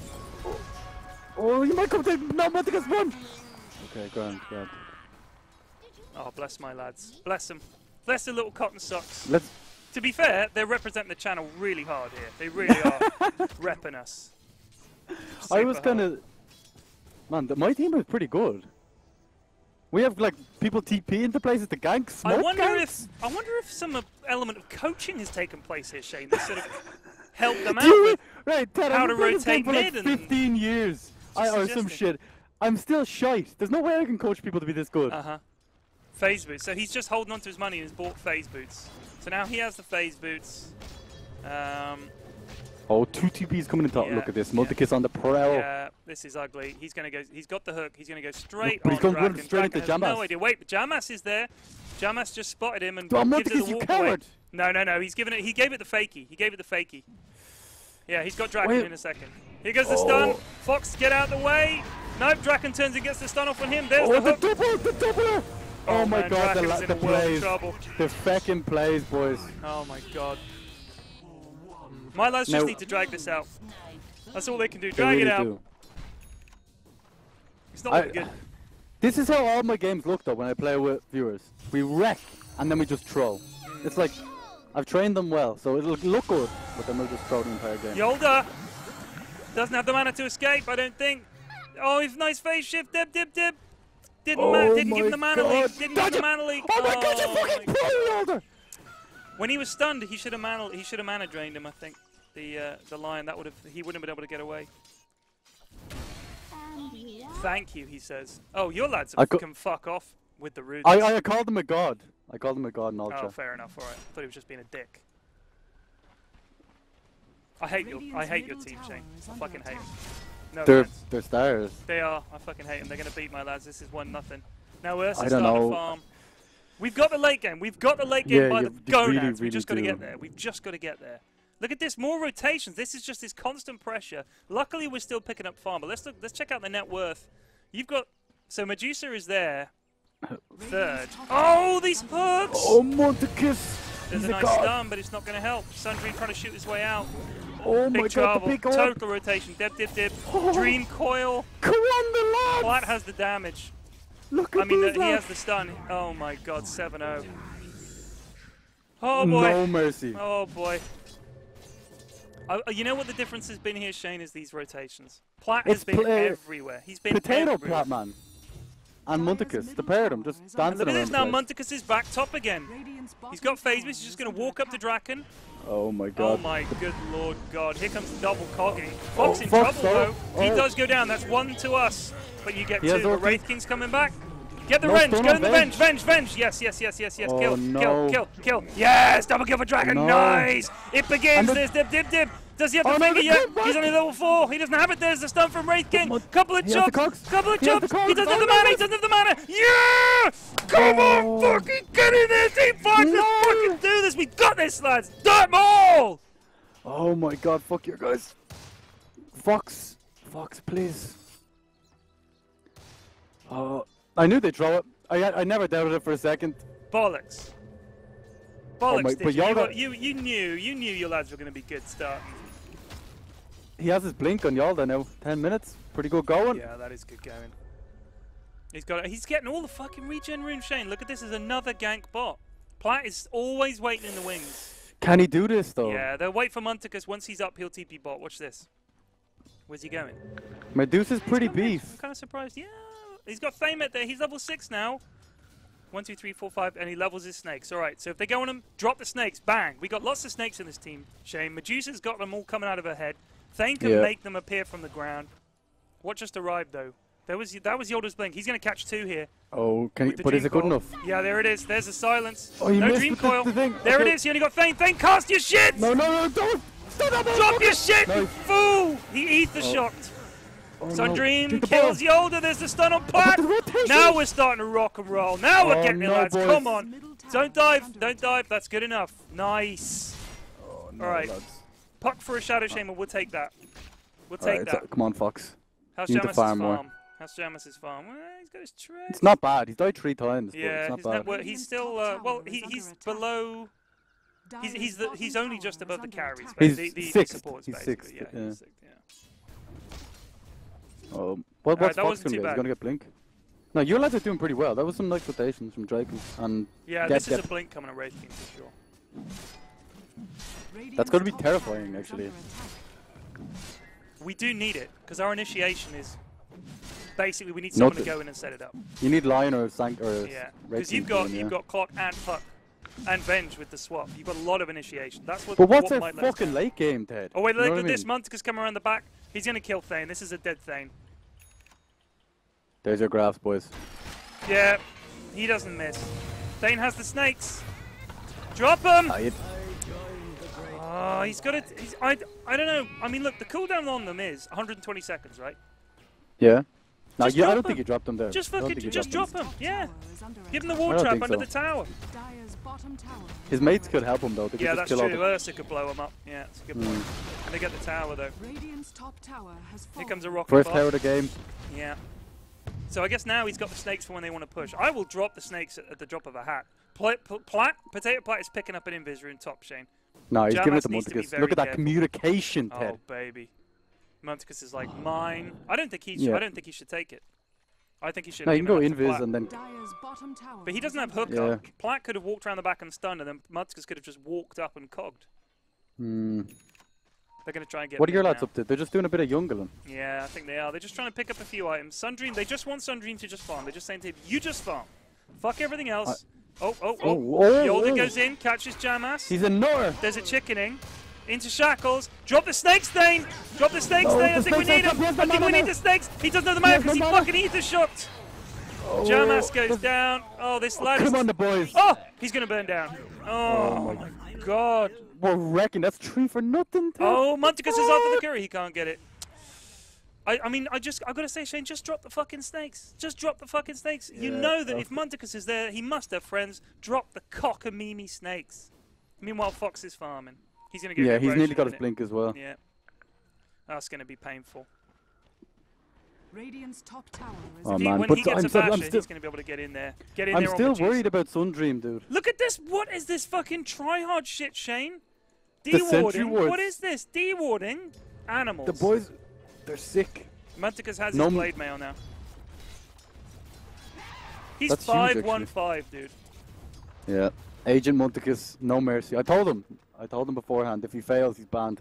[SPEAKER 2] Oh, you might come to... No, Munticus run. Okay, grand.
[SPEAKER 1] Oh, bless my lads. Bless them. Bless the little cotton socks.
[SPEAKER 2] Let's.
[SPEAKER 1] To be fair, they're representing the channel really hard here. They really are repping us.
[SPEAKER 2] I was
[SPEAKER 1] Super
[SPEAKER 2] kind
[SPEAKER 1] hard.
[SPEAKER 2] of. Man, my team is pretty good. We have like people TP into places to gank, smoke
[SPEAKER 1] I wonder
[SPEAKER 2] ganks.
[SPEAKER 1] if some element of coaching has taken place here, Shane. That sort of helped them out
[SPEAKER 2] Do
[SPEAKER 1] with.
[SPEAKER 2] right, Ted,
[SPEAKER 1] how
[SPEAKER 2] I've
[SPEAKER 1] to
[SPEAKER 2] been playing this game
[SPEAKER 1] rotate
[SPEAKER 2] for like
[SPEAKER 1] mid and
[SPEAKER 2] 15 years. Or some
[SPEAKER 1] suggesting.
[SPEAKER 2] shit. I'm still shite. There's no way I can coach people to be this good.
[SPEAKER 1] Phase boots. So he's just holding on to his money and has bought phase boots. So now he has the phase boots.
[SPEAKER 2] Oh, 2 TPs coming in top.
[SPEAKER 1] Yeah,
[SPEAKER 2] Look at this.
[SPEAKER 1] yeah.
[SPEAKER 2] Multikiss on the prowl.
[SPEAKER 1] Yeah, this is ugly. He's gonna go. He's got the hook. He's gonna go straight
[SPEAKER 2] But
[SPEAKER 1] on
[SPEAKER 2] he's going
[SPEAKER 1] Draken.
[SPEAKER 2] straight
[SPEAKER 1] Draken
[SPEAKER 2] into
[SPEAKER 1] has no
[SPEAKER 2] Jamas.
[SPEAKER 1] idea. Wait, but Jamas is there. Jamas just spotted him and
[SPEAKER 2] Oh,
[SPEAKER 1] gives it
[SPEAKER 2] Multikiss,
[SPEAKER 1] a
[SPEAKER 2] you
[SPEAKER 1] walk away.
[SPEAKER 2] coward!
[SPEAKER 1] No. He's given it. He gave it the fakie. He gave it the fakie. Yeah, he's got Draken
[SPEAKER 2] Wait.
[SPEAKER 1] in a second. Here goes the stun.
[SPEAKER 2] Oh.
[SPEAKER 1] Fox, get out the way. Nope, Draken turns and gets the stun off on him. There's
[SPEAKER 2] Oh,
[SPEAKER 1] the
[SPEAKER 2] the
[SPEAKER 1] hook.
[SPEAKER 2] double! The doubler! Oh, my
[SPEAKER 1] man,
[SPEAKER 2] god,
[SPEAKER 1] Draken's
[SPEAKER 2] the
[SPEAKER 1] in a world of
[SPEAKER 2] plays.
[SPEAKER 1] trouble.
[SPEAKER 2] The feckin' plays, boys.
[SPEAKER 1] Oh my god. My lads
[SPEAKER 2] Now-
[SPEAKER 1] just need to drag this out. That's all they can do.
[SPEAKER 2] They
[SPEAKER 1] Drag
[SPEAKER 2] really
[SPEAKER 1] it out.
[SPEAKER 2] do.
[SPEAKER 1] It's not looking good.
[SPEAKER 2] This is how all my games look though when I play with viewers. We wreck and then we just throw. It's like I've trained them well, so it'll look good, but then we'll just throw the entire game.
[SPEAKER 1] Yolda doesn't have the mana to escape, I don't think. Oh, he's nice phase shift. Dip. Didn't
[SPEAKER 2] Oh
[SPEAKER 1] give him the
[SPEAKER 2] my
[SPEAKER 1] mana leak.
[SPEAKER 2] God.
[SPEAKER 1] Didn't give the mana leak.
[SPEAKER 2] Oh my god, you fucking
[SPEAKER 1] my
[SPEAKER 2] pro, Yolda!
[SPEAKER 1] When he was stunned, he should have mana drained him. I think the lion he wouldn't have been able to get away. Thank you, he says. Oh, your lads can fuck off with the rudeness.
[SPEAKER 2] I called him a god. I called him a god in
[SPEAKER 1] Oh,
[SPEAKER 2] Ultra.
[SPEAKER 1] fair enough. All right. I thought he was just being a dick. I hate your team, Shane. I fucking hate them. No offense.
[SPEAKER 2] They're stars.
[SPEAKER 1] They are. I fucking hate them. They're gonna beat my lads. This is 1-0. Now Ursa's
[SPEAKER 2] I don't
[SPEAKER 1] starting to
[SPEAKER 2] know.
[SPEAKER 1] farm. We've got the late game. We've got the late game
[SPEAKER 2] Yeah,
[SPEAKER 1] by
[SPEAKER 2] you
[SPEAKER 1] the gonads.
[SPEAKER 2] really,
[SPEAKER 1] We've
[SPEAKER 2] really
[SPEAKER 1] just got to
[SPEAKER 2] do.
[SPEAKER 1] get there. We've just got to get there. Look at this. More rotations. This is just this constant pressure. Luckily, we're still picking up farm. But let's check out the net worth. You've got Medusa is there. Third. Oh, these hooks!
[SPEAKER 2] Oh, Montekiss!
[SPEAKER 1] There's
[SPEAKER 2] He's
[SPEAKER 1] a nice
[SPEAKER 2] god.
[SPEAKER 1] stun, but it's not going to help. Sundream trying to shoot his way out.
[SPEAKER 2] Oh my
[SPEAKER 1] Big
[SPEAKER 2] god,
[SPEAKER 1] trouble.
[SPEAKER 2] the big orb.
[SPEAKER 1] Total rotation. Dip.
[SPEAKER 2] Oh.
[SPEAKER 1] Dream coil.
[SPEAKER 2] Come on, the lads!
[SPEAKER 1] Plat has the damage.
[SPEAKER 2] Look at
[SPEAKER 1] I mean,
[SPEAKER 2] these
[SPEAKER 1] he has
[SPEAKER 2] lads.
[SPEAKER 1] the stun. Oh my god, 7-0. Oh boy.
[SPEAKER 2] No mercy.
[SPEAKER 1] Oh boy. You know what the difference has been here, Shane, is these rotations. Plat has
[SPEAKER 2] It's
[SPEAKER 1] been everywhere. He's been
[SPEAKER 2] Potato
[SPEAKER 1] everywhere.
[SPEAKER 2] Platman. And Montekiss, the pair of them, just dancing
[SPEAKER 1] Look at this
[SPEAKER 2] around
[SPEAKER 1] now.
[SPEAKER 2] the place.
[SPEAKER 1] Monticus is back top again. He's got phase boost. He's just going to walk up to Draken.
[SPEAKER 2] Oh my
[SPEAKER 1] Oh
[SPEAKER 2] god.
[SPEAKER 1] my good lord god. Here comes double cogging. Fox in
[SPEAKER 2] Fox,
[SPEAKER 1] trouble though.
[SPEAKER 2] oh.
[SPEAKER 1] He
[SPEAKER 2] Oh.
[SPEAKER 1] does go down. That's 1 to us. But you get
[SPEAKER 2] He
[SPEAKER 1] 2.
[SPEAKER 2] has
[SPEAKER 1] The
[SPEAKER 2] ulti.
[SPEAKER 1] Wraith King's coming back. Get the
[SPEAKER 2] No
[SPEAKER 1] revenge.
[SPEAKER 2] stun
[SPEAKER 1] Go
[SPEAKER 2] on
[SPEAKER 1] in the
[SPEAKER 2] Venge.
[SPEAKER 1] venge. Yes.
[SPEAKER 2] Oh,
[SPEAKER 1] Kill.
[SPEAKER 2] no.
[SPEAKER 1] Kill. Yes. Double kill for Draken.
[SPEAKER 2] No.
[SPEAKER 1] Nice. It begins.
[SPEAKER 2] And the-
[SPEAKER 1] There's dip. Does he have the
[SPEAKER 2] Oh, no,
[SPEAKER 1] finger
[SPEAKER 2] the
[SPEAKER 1] yet?
[SPEAKER 2] comeback.
[SPEAKER 1] He's only level 4. He doesn't have it. There's the stun from Wraith King. Couple of
[SPEAKER 2] He has the
[SPEAKER 1] chops.
[SPEAKER 2] cogs.
[SPEAKER 1] Couple of
[SPEAKER 2] He has the
[SPEAKER 1] chops. He
[SPEAKER 2] cogs.
[SPEAKER 1] doesn't have
[SPEAKER 2] Oh,
[SPEAKER 1] the
[SPEAKER 2] no,
[SPEAKER 1] mana.
[SPEAKER 2] no.
[SPEAKER 1] He doesn't have the mana. Yeah. Come on.
[SPEAKER 2] Oh.
[SPEAKER 1] Fucking get in there, Team Fox.
[SPEAKER 2] No.
[SPEAKER 1] Let's fucking do this. We got this, lads. Do it all.
[SPEAKER 2] Oh my god, fuck you guys. Fox, please. Oh, I knew they'd throw it. I never doubted it for a second.
[SPEAKER 1] Bollocks.
[SPEAKER 2] Oh my-
[SPEAKER 1] Bollocks,
[SPEAKER 2] but Yalda-
[SPEAKER 1] you knew your lads were going to be good starting.
[SPEAKER 2] He has his blink on Yalda now. 10 minutes. Pretty good going.
[SPEAKER 1] Yeah, that is good going. He's getting all the fucking regen runes, Shane. Look at this as another gank bot. Plat is always waiting in the wings.
[SPEAKER 2] Can he do this though?
[SPEAKER 1] Yeah, they'll wait for Monticus. Once he's up, he'll TP bot. Watch this. Where's he going?
[SPEAKER 2] Medusa's pretty
[SPEAKER 1] I'm
[SPEAKER 2] beef.
[SPEAKER 1] kind of surprised. Yeah, he's got Fame at there. He's level 6 now. 1, 2, 3, 4, 5, and he levels his snakes. All right, so if they go on him, drop the snakes. Bang. We got lots of snakes in this team, Shane. Medusa's got them all coming out of her head. Thane can
[SPEAKER 2] Yeah.
[SPEAKER 1] make them appear from the ground. What just arrived, though? That was Yolda's blink. He's going to catch 2 here.
[SPEAKER 2] Oh, can he?
[SPEAKER 1] With the
[SPEAKER 2] But is
[SPEAKER 1] Dream
[SPEAKER 2] it good
[SPEAKER 1] Coil.
[SPEAKER 2] enough?
[SPEAKER 1] Yeah, there it is. There's the silence.
[SPEAKER 2] Oh, you
[SPEAKER 1] no
[SPEAKER 2] missed
[SPEAKER 1] Dream
[SPEAKER 2] with the-
[SPEAKER 1] Coil.
[SPEAKER 2] the thing.
[SPEAKER 1] There it
[SPEAKER 2] Okay.
[SPEAKER 1] is. You only got Thane. Thane, cast your shit!
[SPEAKER 2] No, don't! Stop
[SPEAKER 1] Drop your shit, you
[SPEAKER 2] No.
[SPEAKER 1] fool! He ether shocked.
[SPEAKER 2] Oh,
[SPEAKER 1] Sundream
[SPEAKER 2] Take the
[SPEAKER 1] kills
[SPEAKER 2] ball.
[SPEAKER 1] Yolda. There's the stun on Plat.
[SPEAKER 2] the rotation.
[SPEAKER 1] Now we're starting to rock and roll. Now we're
[SPEAKER 2] Oh,
[SPEAKER 1] getting it,
[SPEAKER 2] no,
[SPEAKER 1] lads.
[SPEAKER 2] boys.
[SPEAKER 1] Come on. Don't dive. Don't dive. That's good enough. Nice.
[SPEAKER 2] Oh, no,
[SPEAKER 1] All right.
[SPEAKER 2] lads.
[SPEAKER 1] Puck for a Shadow Shaman. We'll take that. We'll
[SPEAKER 2] All
[SPEAKER 1] take
[SPEAKER 2] right,
[SPEAKER 1] that.
[SPEAKER 2] come on, Fox.
[SPEAKER 1] How's
[SPEAKER 2] you need to
[SPEAKER 1] Jamas's
[SPEAKER 2] farm more.
[SPEAKER 1] farm? How's Jamas's farm? Well, he's got his trade.
[SPEAKER 2] It's not bad. He's died 3 times. But
[SPEAKER 1] Yeah,
[SPEAKER 2] it's not
[SPEAKER 1] his
[SPEAKER 2] bad.
[SPEAKER 1] network. He's still. Well, he's below. He's only just above the carries.
[SPEAKER 2] He's
[SPEAKER 1] the
[SPEAKER 2] sixth.
[SPEAKER 1] supports,
[SPEAKER 2] He's
[SPEAKER 1] basically.
[SPEAKER 2] sixth,
[SPEAKER 1] Yeah,
[SPEAKER 2] yeah.
[SPEAKER 1] he's sixth, yeah.
[SPEAKER 2] What,
[SPEAKER 1] Alright,
[SPEAKER 2] what's
[SPEAKER 1] that
[SPEAKER 2] Fox
[SPEAKER 1] wasn't
[SPEAKER 2] going to
[SPEAKER 1] too
[SPEAKER 2] do? He's
[SPEAKER 1] bad.
[SPEAKER 2] going to get blink? No, your lads are doing pretty well. That was some nice rotations from Draken. And
[SPEAKER 1] Yeah,
[SPEAKER 2] Get-
[SPEAKER 1] this is
[SPEAKER 2] get-
[SPEAKER 1] a blink coming at Wraith King for sure.
[SPEAKER 2] That's gonna be
[SPEAKER 3] Radiant's top
[SPEAKER 2] terrifying,
[SPEAKER 3] tower is
[SPEAKER 2] actually.
[SPEAKER 3] under attack.
[SPEAKER 1] We do need it, because our initiation is... Basically, we need someone to
[SPEAKER 2] Nothing.
[SPEAKER 1] go in and set it up.
[SPEAKER 2] you need Lion or Sank or
[SPEAKER 1] Yeah,
[SPEAKER 2] Wraith
[SPEAKER 1] because
[SPEAKER 2] King
[SPEAKER 1] you've got Clock and Puck and Venge with the swap. You've got a lot of initiation. That's what.
[SPEAKER 2] But what's
[SPEAKER 1] what
[SPEAKER 2] their
[SPEAKER 1] might let us
[SPEAKER 2] fucking
[SPEAKER 1] down.
[SPEAKER 2] late game, Ted?
[SPEAKER 1] Oh wait,
[SPEAKER 2] You know
[SPEAKER 1] look
[SPEAKER 2] what
[SPEAKER 1] at
[SPEAKER 2] I
[SPEAKER 1] this.
[SPEAKER 2] mean?
[SPEAKER 1] Munticus coming around the back. He's gonna kill Thane. This is a dead Thane.
[SPEAKER 2] There's your graphs, boys.
[SPEAKER 1] Yeah, he doesn't miss. Thane has the snakes. Drop him!
[SPEAKER 2] Ah,
[SPEAKER 1] Oh, he's got it. I don't know. I mean, look, the cooldown on them is 120 seconds, right?
[SPEAKER 2] yeah. No,
[SPEAKER 1] Just
[SPEAKER 2] I
[SPEAKER 1] drop
[SPEAKER 2] don't think
[SPEAKER 1] him.
[SPEAKER 2] you dropped them there.
[SPEAKER 1] Just
[SPEAKER 2] I don't
[SPEAKER 1] fucking,
[SPEAKER 2] think you
[SPEAKER 1] just
[SPEAKER 2] dropped
[SPEAKER 1] drop
[SPEAKER 2] them.
[SPEAKER 1] him. Yeah.
[SPEAKER 3] Tower is under
[SPEAKER 1] Give him the
[SPEAKER 3] attack.
[SPEAKER 1] wall
[SPEAKER 2] I don't
[SPEAKER 1] trap
[SPEAKER 2] think
[SPEAKER 1] under
[SPEAKER 2] so.
[SPEAKER 1] the tower.
[SPEAKER 3] Dire's bottom tower is
[SPEAKER 2] His
[SPEAKER 3] under
[SPEAKER 2] mates could
[SPEAKER 3] attack.
[SPEAKER 2] help him though. They could
[SPEAKER 1] Yeah,
[SPEAKER 2] just
[SPEAKER 1] that's
[SPEAKER 2] kill
[SPEAKER 1] true.
[SPEAKER 2] all the...
[SPEAKER 1] Ursa could blow him up. Yeah, it's a good point. And they get the tower though.
[SPEAKER 3] Radiant's top tower has
[SPEAKER 1] Here
[SPEAKER 3] fallen.
[SPEAKER 1] comes a rocket
[SPEAKER 2] First
[SPEAKER 1] bot.
[SPEAKER 2] tower of the game.
[SPEAKER 1] Yeah. So I guess now he's got the snakes for when they want to push. I will drop the snakes at the drop of a hat. Potato Plat is picking up an invis rune top, Shane.
[SPEAKER 2] No, he's giving it
[SPEAKER 1] Jamas
[SPEAKER 2] to
[SPEAKER 1] needs to be
[SPEAKER 2] Munticus.
[SPEAKER 1] very
[SPEAKER 2] Look at that
[SPEAKER 1] careful.
[SPEAKER 2] communication, Ted.
[SPEAKER 1] Oh baby, Munticus is like mine. I don't think he.
[SPEAKER 2] Yeah.
[SPEAKER 1] I don't think he should take it. I think he should.
[SPEAKER 2] No, you
[SPEAKER 1] give
[SPEAKER 2] can go
[SPEAKER 1] it up to
[SPEAKER 2] invis
[SPEAKER 1] Plat.
[SPEAKER 2] and then...
[SPEAKER 3] Dire's bottom tower
[SPEAKER 1] But he doesn't
[SPEAKER 3] is
[SPEAKER 1] have hook
[SPEAKER 3] under
[SPEAKER 2] Yeah.
[SPEAKER 1] up. Plat could have walked around the back and stunned, and then Munticus could have just walked up and cogged.
[SPEAKER 2] Hmm.
[SPEAKER 1] They're going to try and get.
[SPEAKER 2] What are your
[SPEAKER 1] me
[SPEAKER 2] lads
[SPEAKER 1] now.
[SPEAKER 2] up to? They're just doing a bit of jungling.
[SPEAKER 1] Yeah, I think they are. They're just trying to pick up a few items. Sundream, they just want Sundream to just farm. They're just saying to him, you just farm. Fuck everything else. Oh. Yolda goes in, catches Jamas.
[SPEAKER 2] He's a nutter.
[SPEAKER 1] There's a chickening. Into shackles. Drop the snakes, Thane! Drop the snakes,
[SPEAKER 2] Oh,
[SPEAKER 1] Thane! I
[SPEAKER 2] the
[SPEAKER 1] think we
[SPEAKER 2] snakes
[SPEAKER 1] need
[SPEAKER 2] are
[SPEAKER 1] him!
[SPEAKER 2] up. Yes,
[SPEAKER 1] I think
[SPEAKER 2] no,
[SPEAKER 1] we
[SPEAKER 2] no,
[SPEAKER 1] need
[SPEAKER 2] no.
[SPEAKER 1] the snakes! He doesn't know the mana
[SPEAKER 2] Yes,
[SPEAKER 1] because he
[SPEAKER 2] no, no.
[SPEAKER 1] fucking eats a shot! Jamas goes down. Oh, this lad is...
[SPEAKER 2] Come on, the boys.
[SPEAKER 1] Oh! He's gonna burn down. Oh, my God.
[SPEAKER 2] We're wrecking. That's 3 for nothing, Ted.
[SPEAKER 1] Oh, Munticus is after the curry. He can't get it. I mean, I've got to say, Shane, just drop the fucking snakes. Just drop the fucking snakes. You
[SPEAKER 2] Yeah,
[SPEAKER 1] know that
[SPEAKER 2] okay.
[SPEAKER 1] if Munticus is there, he must have friends. Drop the cockamamie snakes. Meanwhile, Fox is farming. He's going to get
[SPEAKER 2] Yeah,
[SPEAKER 1] a
[SPEAKER 2] he's
[SPEAKER 1] Roshan
[SPEAKER 2] nearly got
[SPEAKER 1] in
[SPEAKER 2] his
[SPEAKER 1] it.
[SPEAKER 2] blink as well.
[SPEAKER 1] Yeah. That's going to be painful.
[SPEAKER 3] Radiant's top tower is
[SPEAKER 2] Oh,
[SPEAKER 3] under
[SPEAKER 2] man,
[SPEAKER 1] When
[SPEAKER 2] but
[SPEAKER 1] he gets
[SPEAKER 2] I'm
[SPEAKER 1] a
[SPEAKER 2] still- I'm
[SPEAKER 1] basher,
[SPEAKER 2] still-
[SPEAKER 1] he's going to be able to get in there. Get in
[SPEAKER 2] I'm
[SPEAKER 1] there on
[SPEAKER 2] still
[SPEAKER 1] the juice.
[SPEAKER 2] worried about Sundream, dude.
[SPEAKER 1] Look at this. What is this fucking tryhard shit, Shane?
[SPEAKER 2] The sentry
[SPEAKER 1] De-warding.
[SPEAKER 2] wards.
[SPEAKER 1] What is this? De-warding animals.
[SPEAKER 2] The boys, they're sick.
[SPEAKER 1] Munticus has
[SPEAKER 2] No
[SPEAKER 1] his
[SPEAKER 2] m-
[SPEAKER 1] blade mail now. He's
[SPEAKER 2] That's huge, actually.
[SPEAKER 1] 5-1-5, dude.
[SPEAKER 2] Yeah. Agent Munticus, no mercy. I told him beforehand. If he fails, he's banned.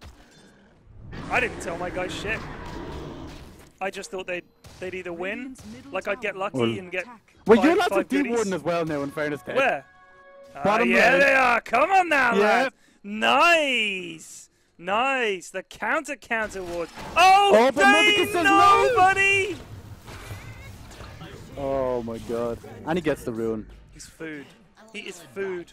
[SPEAKER 1] I didn't tell my guys shit. I just thought they'd either win,
[SPEAKER 3] Radiant's middle
[SPEAKER 1] like I'd get
[SPEAKER 3] tower
[SPEAKER 1] lucky
[SPEAKER 3] is under
[SPEAKER 1] and get.
[SPEAKER 3] attack.
[SPEAKER 2] Well,
[SPEAKER 1] Five-
[SPEAKER 2] your lads are
[SPEAKER 1] five goodies.
[SPEAKER 2] D-Warden as well now, in fairness, Ted.
[SPEAKER 1] Where?
[SPEAKER 2] Bottom
[SPEAKER 1] yeah,
[SPEAKER 2] lane.
[SPEAKER 1] they are. Come on now,
[SPEAKER 2] Yeah.
[SPEAKER 1] lads. Nice. Nice. The counter ward. Oh,
[SPEAKER 2] Oh, but
[SPEAKER 1] they
[SPEAKER 2] Munticus says no.
[SPEAKER 1] nobody.
[SPEAKER 2] Oh my god. And he gets the rune.
[SPEAKER 1] He's food. He is food.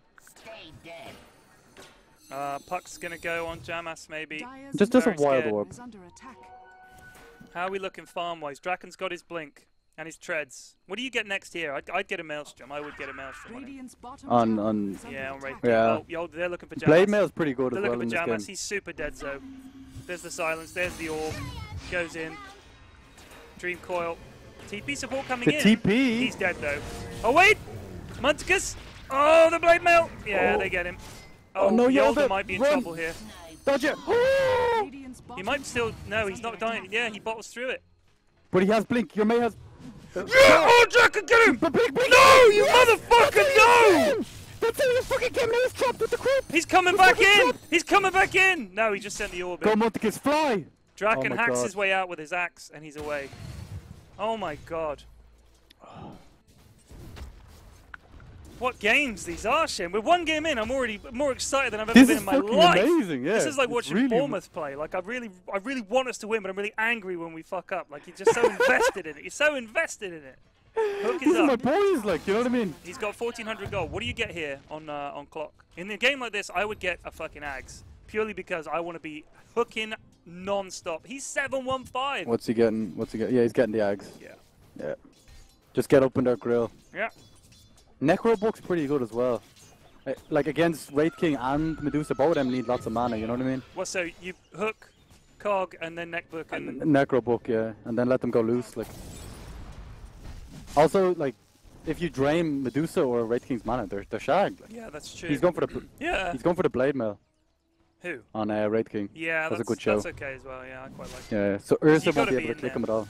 [SPEAKER 1] Puck's gonna go on Jamas maybe.
[SPEAKER 3] Dire's
[SPEAKER 2] Just does a
[SPEAKER 1] Very
[SPEAKER 2] wild
[SPEAKER 1] scared.
[SPEAKER 2] orb.
[SPEAKER 3] is under attack.
[SPEAKER 1] How are we looking farm-wise? Draken's got his blink and his treads. What do you get next here? I'd get a Maelstrom. I would get a Maelstrom on him.
[SPEAKER 3] Radiant's bottom
[SPEAKER 2] On-
[SPEAKER 3] tower
[SPEAKER 2] on-
[SPEAKER 3] is under
[SPEAKER 1] Yeah, on
[SPEAKER 3] attack.
[SPEAKER 1] Wraith.
[SPEAKER 2] Yeah.
[SPEAKER 1] Oh, yo, they're looking for Jamas.
[SPEAKER 2] Blade Mail's pretty good
[SPEAKER 1] They're
[SPEAKER 2] as well
[SPEAKER 1] looking
[SPEAKER 2] in
[SPEAKER 1] for
[SPEAKER 2] this
[SPEAKER 1] Jamas.
[SPEAKER 2] game.
[SPEAKER 1] He's super dead, so there's the silence. There's the orb. Goes in. Dream coil. TP support coming
[SPEAKER 2] The
[SPEAKER 1] in.
[SPEAKER 2] TP?
[SPEAKER 1] He's dead though. Oh wait, Munticus. Oh, the blade mail. Yeah,
[SPEAKER 2] Oh.
[SPEAKER 1] they get him.
[SPEAKER 2] Oh,
[SPEAKER 1] Oh,
[SPEAKER 2] no,
[SPEAKER 1] Yolda
[SPEAKER 2] Yolda,
[SPEAKER 1] might be in
[SPEAKER 2] run.
[SPEAKER 1] trouble here.
[SPEAKER 2] Dodge it!
[SPEAKER 3] Radiant's
[SPEAKER 1] He
[SPEAKER 3] bottom
[SPEAKER 1] might still.
[SPEAKER 3] tower
[SPEAKER 1] No,
[SPEAKER 3] is
[SPEAKER 1] he's
[SPEAKER 3] under
[SPEAKER 1] not dying.
[SPEAKER 3] attack.
[SPEAKER 1] Yeah, he bottles through it.
[SPEAKER 2] But he has blink. Your mate has...
[SPEAKER 1] Yeah! Oh, Draken, get him!
[SPEAKER 2] But blink, blink!
[SPEAKER 1] No, you motherfucker, no!
[SPEAKER 2] That's how you fucking came now. He's trapped with the creep!
[SPEAKER 1] He's coming back in! He's coming back in! No, he just sent the orb
[SPEAKER 2] Go
[SPEAKER 1] in.
[SPEAKER 2] Munticus, fly!
[SPEAKER 1] Draken
[SPEAKER 2] Oh my
[SPEAKER 1] hacks
[SPEAKER 2] God.
[SPEAKER 1] his way out with his axe, and he's away. Oh my god. What games these are, Shin. We're one game in, I'm already more excited than I've ever
[SPEAKER 2] This
[SPEAKER 1] been
[SPEAKER 2] is
[SPEAKER 1] in my
[SPEAKER 2] fucking
[SPEAKER 1] life.
[SPEAKER 2] amazing, yeah.
[SPEAKER 1] This is like
[SPEAKER 2] It's
[SPEAKER 1] watching
[SPEAKER 2] really-
[SPEAKER 1] Bournemouth play. Like I really want us to win, but I'm really angry when we fuck up. Like you're just so invested in it. You're so invested in it. Hook is
[SPEAKER 2] These are my
[SPEAKER 1] up.
[SPEAKER 2] boys, like, you know what I mean?
[SPEAKER 1] He's got 1400 gold. What do you get here on clock? In a game like this, I would get a fucking Ags. Purely because I want to be hooking non-stop. He's 715.
[SPEAKER 2] What's he getting? Yeah, he's getting the Ags.
[SPEAKER 1] Yeah.
[SPEAKER 2] Yeah. Just get up in their grill.
[SPEAKER 1] Yeah.
[SPEAKER 2] Necrobook's pretty good as well. Like against Wraith King and Medusa, both of them need lots of mana, you know what I mean?
[SPEAKER 1] Well, so you hook, cog, and then neckbook, and
[SPEAKER 2] Necrobook, yeah, and then let them go loose. Like, also, like, if you drain Medusa or Wraith King's mana, they're shagged. Like.
[SPEAKER 1] yeah, that's true.
[SPEAKER 2] He's going for the
[SPEAKER 1] Yeah.
[SPEAKER 2] he's going for the blade mail
[SPEAKER 1] Who?
[SPEAKER 2] on Wraith King.
[SPEAKER 1] Yeah,
[SPEAKER 2] That's a good show.
[SPEAKER 1] That's okay as well. Yeah, I quite like it.
[SPEAKER 2] Yeah, so Ursa
[SPEAKER 1] You
[SPEAKER 2] won't
[SPEAKER 1] gotta
[SPEAKER 2] be
[SPEAKER 1] be
[SPEAKER 2] able to
[SPEAKER 1] in
[SPEAKER 2] click
[SPEAKER 1] there.
[SPEAKER 2] him at all.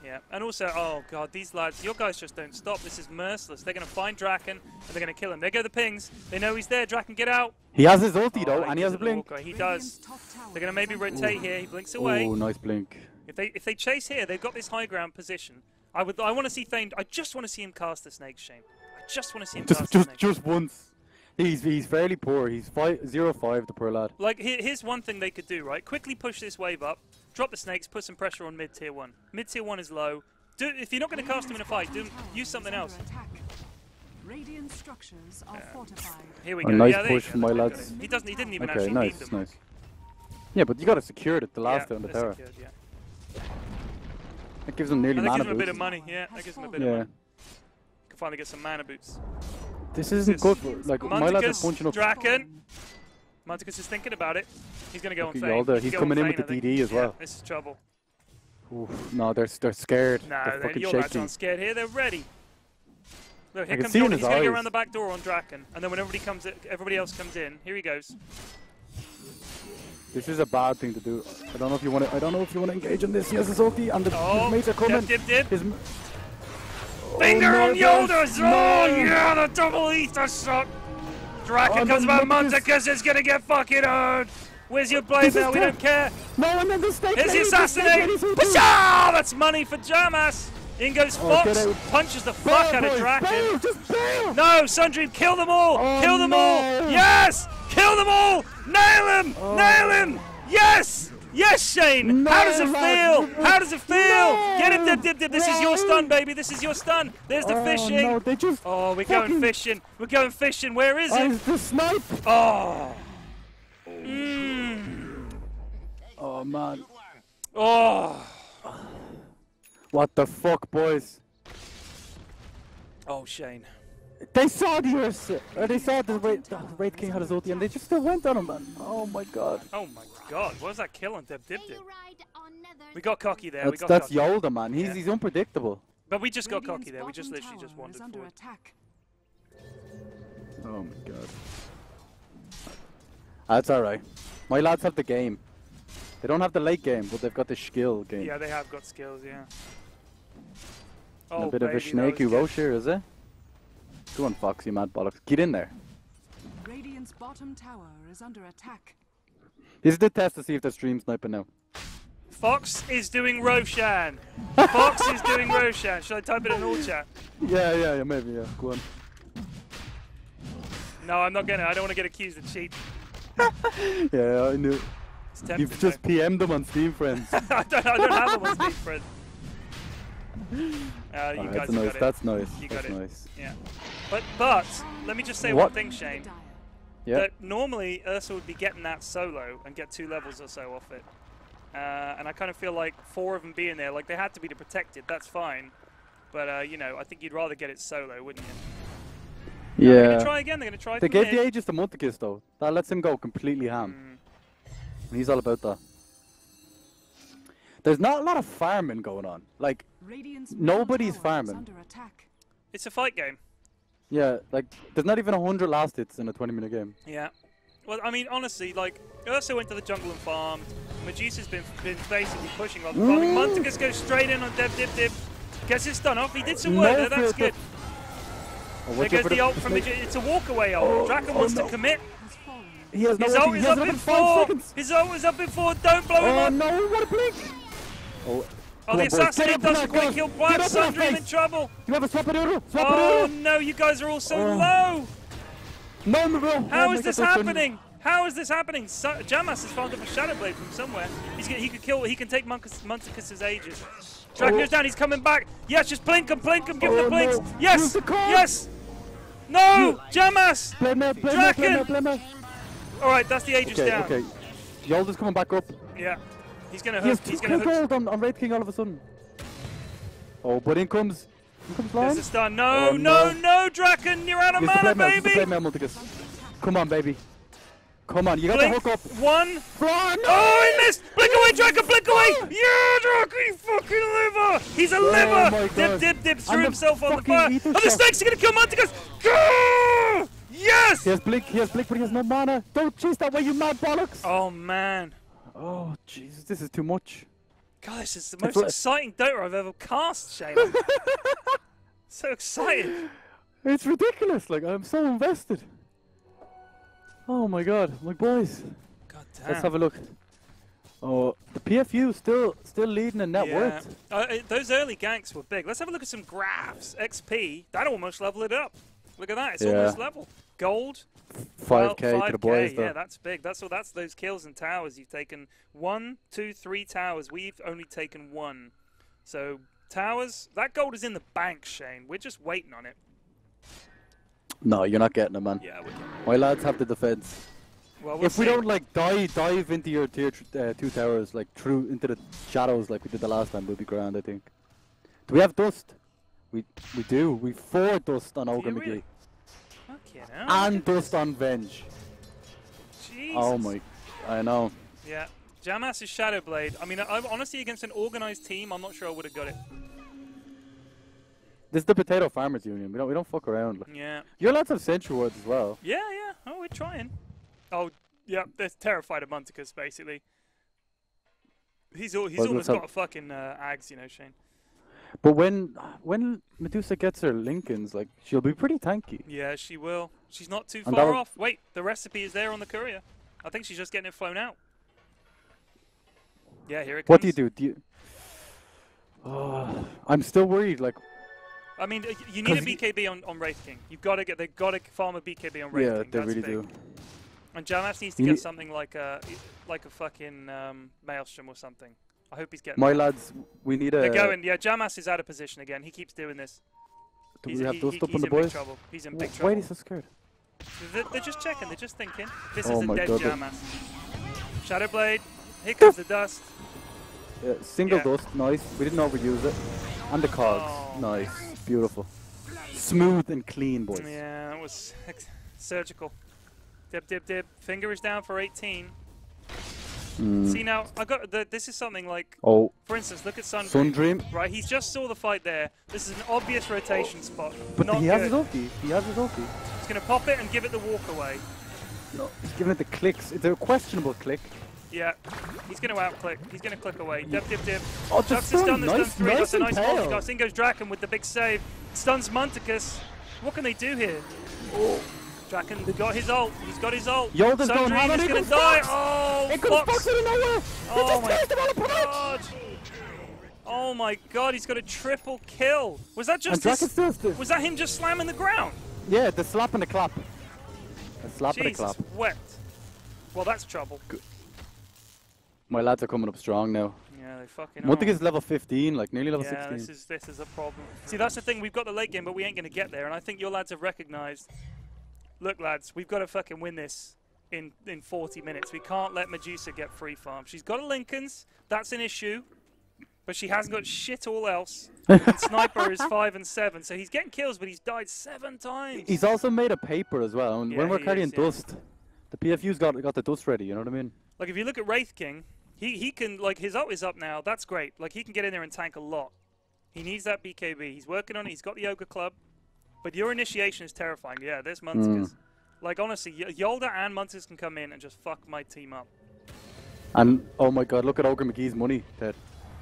[SPEAKER 1] Yeah, and also, oh god, these lads, your guys just don't stop. This is merciless. They're going to find Draken, and they're going to kill him. There go the pings. They know he's there. Draken, get out.
[SPEAKER 2] He has his ulti though, and he has a
[SPEAKER 1] doesn't
[SPEAKER 2] blink.
[SPEAKER 1] walk away. He does. They're going to maybe rotate here. He blinks away.
[SPEAKER 2] Oh, nice blink.
[SPEAKER 1] If they chase here, they've got this high ground position. I want to see Thane. I just want to see him cast the snake, Shane. I just want to see him cast the snake.
[SPEAKER 2] Just once. He's fairly poor. He's 0-5, the poor lad.
[SPEAKER 1] Like here's one thing they could do, right? Quickly push this wave up, drop the snakes, put some pressure on mid tier 1. Mid tier 1 is low. If you're not going to cast him in a fight, use something else.
[SPEAKER 3] Radiant structures are fortified.
[SPEAKER 1] Here we
[SPEAKER 2] A
[SPEAKER 1] go.
[SPEAKER 2] nice
[SPEAKER 1] Yeah, there
[SPEAKER 2] push
[SPEAKER 1] you
[SPEAKER 2] from
[SPEAKER 1] go.
[SPEAKER 2] my lads.
[SPEAKER 1] He didn't even
[SPEAKER 2] Okay,
[SPEAKER 1] actually
[SPEAKER 2] nice,
[SPEAKER 1] need them.
[SPEAKER 2] nice. Yeah, but you got to secure it the last
[SPEAKER 1] Yeah,
[SPEAKER 2] on the
[SPEAKER 1] they're
[SPEAKER 2] tower.
[SPEAKER 1] secured, yeah.
[SPEAKER 2] That gives them nearly
[SPEAKER 1] And that
[SPEAKER 2] mana
[SPEAKER 1] gives him a bit of
[SPEAKER 2] boost.
[SPEAKER 1] money. Yeah, that gives him a bit of
[SPEAKER 2] Yeah.
[SPEAKER 1] money. Can finally get some mana boots.
[SPEAKER 2] This isn't good. Like my lads are
[SPEAKER 1] Monticus,
[SPEAKER 2] punching up.
[SPEAKER 1] Draken. Monticus is thinking about it. He's going to go on
[SPEAKER 2] Look at
[SPEAKER 1] Thane.
[SPEAKER 2] Yalda. He's
[SPEAKER 1] Go
[SPEAKER 2] coming
[SPEAKER 1] on
[SPEAKER 2] in with
[SPEAKER 1] Thane,
[SPEAKER 2] the
[SPEAKER 1] I think.
[SPEAKER 2] DD as well.
[SPEAKER 1] Yeah, this is trouble.
[SPEAKER 2] Oof, no, they're scared.
[SPEAKER 1] No,
[SPEAKER 2] they're fucking
[SPEAKER 1] your lads
[SPEAKER 2] shaking.
[SPEAKER 1] aren't scared here. They're ready. Look, here
[SPEAKER 2] can
[SPEAKER 1] comes
[SPEAKER 2] see in
[SPEAKER 1] Yalda.
[SPEAKER 2] his
[SPEAKER 1] He's going to go
[SPEAKER 2] eyes.
[SPEAKER 1] around the back door on Draken. And then when everybody else comes in, here he goes.
[SPEAKER 2] This is a bad thing to do. I don't know if you want to. I don't know if you want to engage on this. He has his ulti, and his mates are coming.
[SPEAKER 1] Dip.
[SPEAKER 2] His
[SPEAKER 1] Finger
[SPEAKER 2] no,
[SPEAKER 1] on
[SPEAKER 2] guys,
[SPEAKER 1] Yalda's!
[SPEAKER 2] no.
[SPEAKER 1] Oh, yeah, the double ether shot! Draken
[SPEAKER 2] Oh,
[SPEAKER 1] comes
[SPEAKER 2] no,
[SPEAKER 1] back,
[SPEAKER 2] Monticus.
[SPEAKER 1] Monticus is gonna get fucking owned! Where's your blade
[SPEAKER 2] This is
[SPEAKER 1] now? We
[SPEAKER 2] tough.
[SPEAKER 1] don't care!
[SPEAKER 2] No, and then the snake.
[SPEAKER 1] Here's the
[SPEAKER 2] lady, the snake
[SPEAKER 1] assassinate!
[SPEAKER 2] lady's ulti.
[SPEAKER 1] Pshaw! That's money for Jamas! In goes
[SPEAKER 2] Oh,
[SPEAKER 1] Fox,
[SPEAKER 2] get out.
[SPEAKER 1] punches the fuck
[SPEAKER 2] Bail,
[SPEAKER 1] out of
[SPEAKER 2] boys,
[SPEAKER 1] Draken.
[SPEAKER 2] bail, just bail.
[SPEAKER 1] No, Sundream, kill them all!
[SPEAKER 2] Oh,
[SPEAKER 1] Kill them all!
[SPEAKER 2] no.
[SPEAKER 1] Yes! Kill them all! Nail him!
[SPEAKER 2] Oh.
[SPEAKER 1] Nail him! Yes! Yes, Shane!
[SPEAKER 2] No,
[SPEAKER 1] How does it
[SPEAKER 2] lad.
[SPEAKER 1] feel? How does it feel?
[SPEAKER 2] No.
[SPEAKER 1] Get him, dip. This is your stun, baby. This is your stun. There's the
[SPEAKER 2] Oh,
[SPEAKER 1] fishing.
[SPEAKER 2] no, they just.
[SPEAKER 1] Oh, we're going
[SPEAKER 2] fucking-
[SPEAKER 1] fishing. We're going fishing. Where is
[SPEAKER 2] Oh,
[SPEAKER 1] it?
[SPEAKER 2] it's the snipe.
[SPEAKER 1] Oh.
[SPEAKER 2] Oh man.
[SPEAKER 1] Oh.
[SPEAKER 2] What the fuck, boys?
[SPEAKER 1] Oh, Shane.
[SPEAKER 2] They saw they saw the Wraith King had his ulti, and they just still went on him, man. Oh my god.
[SPEAKER 1] Oh my God. What was that kill on Dip? We got cocky there.
[SPEAKER 2] That's Yalda, man. He's unpredictable.
[SPEAKER 1] But we just got
[SPEAKER 3] Radiant's
[SPEAKER 1] cocky there. We just
[SPEAKER 3] bottom
[SPEAKER 1] literally just
[SPEAKER 3] tower is
[SPEAKER 1] wandered
[SPEAKER 3] under
[SPEAKER 1] forward.
[SPEAKER 3] attack.
[SPEAKER 2] Oh my god. That's alright. My lads have the game. They don't have the late game, but they've got the skill game.
[SPEAKER 1] Yeah, they have got skills. Yeah.
[SPEAKER 2] And
[SPEAKER 1] Oh,
[SPEAKER 2] a bit of a
[SPEAKER 1] baby, that
[SPEAKER 2] snaky
[SPEAKER 1] was good.
[SPEAKER 2] Roche here, is it? Go on, Fox, you mad bollocks. Get in there.
[SPEAKER 3] Radiant's bottom tower is under attack.
[SPEAKER 2] This is the test to see if they're stream sniping now.
[SPEAKER 1] Fox is doing Roshan. Fox is doing Roshan. Should I type it in all chat?
[SPEAKER 2] Yeah, maybe, yeah. Go on.
[SPEAKER 1] No, I'm not gonna. I don't want to get accused of cheating.
[SPEAKER 2] Yeah, I knew.
[SPEAKER 1] It's tempting,
[SPEAKER 2] You've just PM'd them on Steam, friends.
[SPEAKER 1] I don't have them on Steam, friend. You
[SPEAKER 2] Alright,
[SPEAKER 1] guys got it.
[SPEAKER 2] That's nice.
[SPEAKER 1] You got
[SPEAKER 2] That's
[SPEAKER 1] it.
[SPEAKER 2] nice.
[SPEAKER 1] Yeah. But let me just say
[SPEAKER 2] What?
[SPEAKER 1] one thing, Shane.
[SPEAKER 2] Yeah.
[SPEAKER 1] That normally Ursa would be getting that solo and get 2 levels or so off it. And I kind of feel like 4 of them being there, like they had to be to protect it. That's fine. But you know, I think you'd rather get it solo, wouldn't you? They're gonna
[SPEAKER 2] Yeah.
[SPEAKER 1] try again. They're gonna try.
[SPEAKER 2] They
[SPEAKER 1] from
[SPEAKER 2] gave the
[SPEAKER 1] mid.
[SPEAKER 2] Aegis to Monticus though. That lets him go completely ham. And he's all about that. There's not a lot of farming going on. Like,
[SPEAKER 3] Radiant's
[SPEAKER 2] Nobody's
[SPEAKER 3] middle tower is
[SPEAKER 2] farming.
[SPEAKER 3] under attack.
[SPEAKER 1] It's a fight game.
[SPEAKER 2] yeah, like, there's not even 100 last hits in a 20-minute game.
[SPEAKER 1] Yeah. Well, I mean, honestly, like, Ursa went to the jungle and farmed. Medusa's been basically pushing rather than farming. Monticus goes straight in on dip. Gets his stun off. He did some work there. That's good.
[SPEAKER 2] Oh,
[SPEAKER 1] There
[SPEAKER 2] watch out
[SPEAKER 1] goes
[SPEAKER 2] for
[SPEAKER 1] the ult from
[SPEAKER 2] snake.
[SPEAKER 1] Medusa. It's a walk away ult. Draken wants to commit.
[SPEAKER 3] Has fallen.
[SPEAKER 2] He has no
[SPEAKER 1] His
[SPEAKER 2] ulti.
[SPEAKER 1] ult
[SPEAKER 2] He
[SPEAKER 1] is
[SPEAKER 2] has
[SPEAKER 1] up in
[SPEAKER 2] another 5
[SPEAKER 1] 4.
[SPEAKER 2] seconds.
[SPEAKER 1] His ult is up in 4. Don't blow him
[SPEAKER 2] Oh
[SPEAKER 1] up.
[SPEAKER 2] no, what a blink! Oh,
[SPEAKER 1] Oh,
[SPEAKER 2] come
[SPEAKER 1] the
[SPEAKER 2] on, boys.
[SPEAKER 1] assassinate
[SPEAKER 2] Get up
[SPEAKER 1] doesn't
[SPEAKER 2] in
[SPEAKER 1] quite
[SPEAKER 2] that
[SPEAKER 1] kill
[SPEAKER 2] gun.
[SPEAKER 1] Black.
[SPEAKER 2] Get up in that
[SPEAKER 1] Sundream in
[SPEAKER 2] face.
[SPEAKER 1] trouble.
[SPEAKER 2] You have a swap-a-doodle!
[SPEAKER 1] Oh
[SPEAKER 2] Swap-a-doodle!
[SPEAKER 1] no, you guys are all so
[SPEAKER 2] Oh.
[SPEAKER 1] low.
[SPEAKER 2] No, bro!
[SPEAKER 1] How is this happening? How is this happening? Jamas has found up a Shadow Blade from somewhere. He could kill. He can take Monticus's Aegis. Draken goes down. He's coming back. Yes, just blink him. Give him the
[SPEAKER 2] Oh,
[SPEAKER 1] blinks.
[SPEAKER 2] no.
[SPEAKER 1] Yes,
[SPEAKER 2] Use the card.
[SPEAKER 1] yes. No, Jamas.
[SPEAKER 2] Blame me,
[SPEAKER 1] Draken. All right, that's the Aegis
[SPEAKER 2] Okay,
[SPEAKER 1] down.
[SPEAKER 2] okay. Yalda's coming back up.
[SPEAKER 1] Yeah, he's gonna
[SPEAKER 2] He has
[SPEAKER 1] hook.
[SPEAKER 2] 2
[SPEAKER 1] He's gonna
[SPEAKER 2] kill
[SPEAKER 1] hook.
[SPEAKER 2] gold on Wraith King all of a sudden. Oh, but in comes
[SPEAKER 1] There's
[SPEAKER 2] Lion.
[SPEAKER 1] a stun. No,
[SPEAKER 2] Oh,
[SPEAKER 1] no,
[SPEAKER 2] no.
[SPEAKER 1] no, Draken, you're out of
[SPEAKER 2] Use the
[SPEAKER 1] mana,
[SPEAKER 2] play mail, use the
[SPEAKER 1] baby.
[SPEAKER 2] play mail, Monticus. Come on, baby. Come on, you got
[SPEAKER 1] Blink.
[SPEAKER 2] to hook up.
[SPEAKER 1] 1.
[SPEAKER 2] Fly, no!
[SPEAKER 1] Oh, he missed! Blink away, Draken, blink away! Yeah, Draken, you fucking liver! He's a liver!
[SPEAKER 2] my God.
[SPEAKER 1] Dip,
[SPEAKER 2] And
[SPEAKER 1] threw
[SPEAKER 2] the
[SPEAKER 1] himself on the
[SPEAKER 2] fucking
[SPEAKER 1] fire.
[SPEAKER 2] ether
[SPEAKER 1] Oh, the
[SPEAKER 2] shot.
[SPEAKER 1] snakes are gonna kill Monticus! Go! Yes!
[SPEAKER 2] He has blink, but he has no mana. Don't chase that way, you mad bollocks!
[SPEAKER 1] Oh, man.
[SPEAKER 2] Oh, Jesus, this is too much.
[SPEAKER 1] God, this is the most exciting Dota I've ever cast, Shane. So excited.
[SPEAKER 2] It's ridiculous. Like, I'm so invested. Oh my god, my boys.
[SPEAKER 1] God damn.
[SPEAKER 2] Let's have a look. Oh, the PFU still leading in net worth.
[SPEAKER 1] Those early ganks were big. Let's have a look at some graphs. XP, that almost leveled it up. Look at that, it's almost level. Gold.
[SPEAKER 2] 5k to the boys, though.
[SPEAKER 1] Yeah, that's big. That's those kills and towers. You've taken 1, 2, 3 towers. We've only taken 1. So towers, that gold is in the bank, Shane. We're just waiting on it.
[SPEAKER 2] No, you're not getting it, man.
[SPEAKER 1] Yeah, we're getting it.
[SPEAKER 2] My lads have the defense.
[SPEAKER 1] Well, we'll
[SPEAKER 2] if we don't like dive into your tier 2 towers, like through into the shadows like we did the last time, we'll be grand, I think. Do we have dust? We do. We've 4 dust on Ogre McGee.
[SPEAKER 1] Really? Fucking hell.
[SPEAKER 2] And dust on Venge.
[SPEAKER 1] Jesus.
[SPEAKER 2] Oh my, I know.
[SPEAKER 1] Yeah. Jamas is Shadowblade. I mean, honestly, against an organized team, I'm not sure I would have got it.
[SPEAKER 2] This is the Potato Farmers Union. We don't fuck around. Like.
[SPEAKER 1] Yeah.
[SPEAKER 2] Your lads have Sentry Wards as well.
[SPEAKER 1] Yeah. Oh, we're trying. Oh, yeah. They're terrified of Munticus, basically. He's almost got a fucking Ags, you know, Shane.
[SPEAKER 2] But when Medusa gets her Lincolns, like, she'll be pretty tanky.
[SPEAKER 1] Yeah, she will. She's not too far off. Wait, the recipe is there on the courier. I think she's just getting it flown out. Yeah, here it comes.
[SPEAKER 2] What do you do? I'm still worried. Like,
[SPEAKER 1] I mean, you need a BKB on Wraith King. They've got to farm a BKB on Wraith King.
[SPEAKER 2] Yeah, they really do.
[SPEAKER 1] And Jamas needs to get something like a fucking Maelstrom or something. I hope he's getting
[SPEAKER 2] my
[SPEAKER 1] that.
[SPEAKER 2] Lads, we need a...
[SPEAKER 1] They're going, yeah, Jamas is out of position again. He keeps doing this.
[SPEAKER 2] Do we have dust up on
[SPEAKER 1] He's
[SPEAKER 2] the
[SPEAKER 1] in
[SPEAKER 2] boys?
[SPEAKER 1] big trouble. He's in big trouble.
[SPEAKER 2] Why are you so scared?
[SPEAKER 1] They're just checking. They're just thinking. This
[SPEAKER 2] Oh
[SPEAKER 1] is a
[SPEAKER 2] my
[SPEAKER 1] dead
[SPEAKER 2] God.
[SPEAKER 1] Jamas. Shadowblade. Here comes the dust.
[SPEAKER 2] Single dust, nice. We didn't overuse it. And the cogs, nice. Beautiful. Smooth and clean, boys.
[SPEAKER 1] Yeah, that was surgical. Dip, dip, dip. Finger is down for 18. See now, I got this is something like.
[SPEAKER 2] Oh.
[SPEAKER 1] For instance, look at Sundream.
[SPEAKER 2] Sundream.
[SPEAKER 1] Right, he's just saw the fight there. This is an obvious rotation spot.
[SPEAKER 2] But
[SPEAKER 1] Not
[SPEAKER 2] he has
[SPEAKER 1] good.
[SPEAKER 2] his ulti. He has his ulti.
[SPEAKER 1] He's gonna pop it and give it the walk away.
[SPEAKER 2] No, he's giving it the clicks. It's a questionable click.
[SPEAKER 1] Yeah, he's gonna out click. He's gonna click away. Dip, dip, dip.
[SPEAKER 2] Oh, the
[SPEAKER 1] Chucks the stun. The
[SPEAKER 2] nice,
[SPEAKER 1] stun 3.
[SPEAKER 2] nice
[SPEAKER 1] That's a nice
[SPEAKER 2] and
[SPEAKER 1] multicast. In goes Draken with the big save. Stuns Munticus. What can they do here?
[SPEAKER 2] Oh.
[SPEAKER 1] Draken got his ult. He's got his ult.
[SPEAKER 2] Yolda's going
[SPEAKER 1] Sundream is gonna die. Oh,
[SPEAKER 2] it comes Fox out of nowhere.
[SPEAKER 1] Oh my god. Oh my god, he's got a triple kill. Was that just was that him just slamming the ground?
[SPEAKER 2] Yeah, the slap and the clap. A slap and a
[SPEAKER 1] Jesus
[SPEAKER 2] clap.
[SPEAKER 1] wept. Well, that's trouble.
[SPEAKER 2] My lads are coming up strong now.
[SPEAKER 1] Yeah, they fucking
[SPEAKER 2] Muntic is level 15, like nearly level 16.
[SPEAKER 1] Yeah, this is a problem. See, that's the thing. We've got the late game, but we ain't going to get there. And I think your lads have recognised, look, lads, we've got to fucking win this in 40 minutes. We can't let Medusa get free farm. She's got a Lincoln's. That's an issue. But she hasn't got shit all else. And Sniper is 5 and 7. So he's getting kills, but he's died 7 times.
[SPEAKER 2] He's also made a paper as well. And when we're carrying dust, the PFU's got the dust ready, you know what I mean?
[SPEAKER 1] Like, if you look at Wraith King, he can, like, his ult is up now. That's great. Like, he can get in there and tank a lot. He needs that BKB. He's working on it. He's got the Ogre Club. But your initiation is terrifying. Yeah, there's Munticus. Like, honestly, Yolda and Munticus can come in and just fuck my team up.
[SPEAKER 2] And, oh my god, look at Ogre McGee's money, Ted.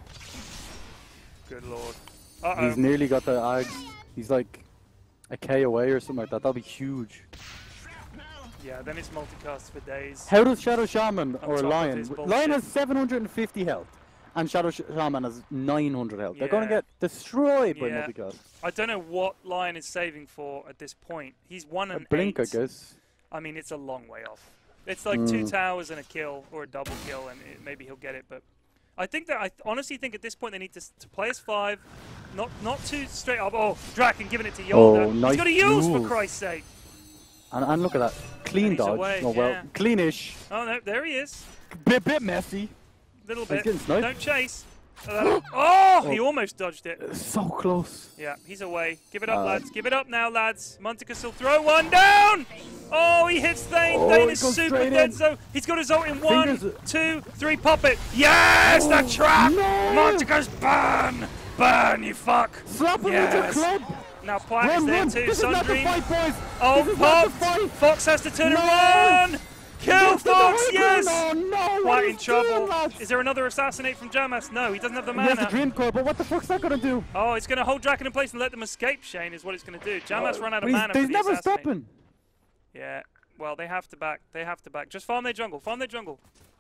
[SPEAKER 1] Good lord.
[SPEAKER 2] He's nearly got the Ags. He's like a K away or something like that. That'll be huge.
[SPEAKER 1] Yeah, then it's multicast for days.
[SPEAKER 2] How does Shadow Shaman or Lion? Lion has 750 health, and Shadow Shaman has 900 health. They're going to get destroyed by multicast.
[SPEAKER 1] I don't know what Lion is saving for at this point. He's 1 and 8.
[SPEAKER 2] Blink, I guess.
[SPEAKER 1] I mean, it's a long way off. It's like 2 towers and a kill, or a double kill, and maybe he'll get it. But I honestly think at this point they need to play as 5, not too straight up. Oh, Draken giving it to Yolda.
[SPEAKER 2] Oh, nice.
[SPEAKER 1] He's got to use for Christ's sake.
[SPEAKER 2] And look at that. Clean dodge.
[SPEAKER 1] Away,
[SPEAKER 2] oh, well, cleanish.
[SPEAKER 1] Oh, no, there he is.
[SPEAKER 2] Bit messy.
[SPEAKER 1] Little bit.
[SPEAKER 2] He's getting sniped.
[SPEAKER 1] Don't chase. Oh, he almost dodged it.
[SPEAKER 2] So close.
[SPEAKER 1] Yeah, he's away. Give it up, lads. Give it up now, lads. Munticus will throw one down. Oh, he hits Thane. Thane is super dead, so he's got his ult in 1, 2, 3. Pop it. Yes, that trap. No. Munticus, burn. Burn, you fuck.
[SPEAKER 2] Slap him with your club.
[SPEAKER 1] Now Platt is there too.
[SPEAKER 2] This
[SPEAKER 1] Sundream.
[SPEAKER 2] Is not the fight, boys.
[SPEAKER 1] Oh, Pop! Fox has to turn around! Kill Fox, yes!
[SPEAKER 2] Oh no!
[SPEAKER 1] Quite in trouble. Is there another assassinate from Jamas? No, he doesn't have the
[SPEAKER 2] He has the
[SPEAKER 1] mana.
[SPEAKER 2] Dream Core, but what the fuck's that gonna do?
[SPEAKER 1] Oh, it's going to hold Draken in place and let them escape, Shane, is what it's going to do. Jamas run out of
[SPEAKER 2] He's-
[SPEAKER 1] mana for
[SPEAKER 2] He's
[SPEAKER 1] the
[SPEAKER 2] never
[SPEAKER 1] assassinate.
[SPEAKER 2] stopping.
[SPEAKER 1] Yeah, well, they have to back. They have to back. Just farm their jungle. Farm their jungle.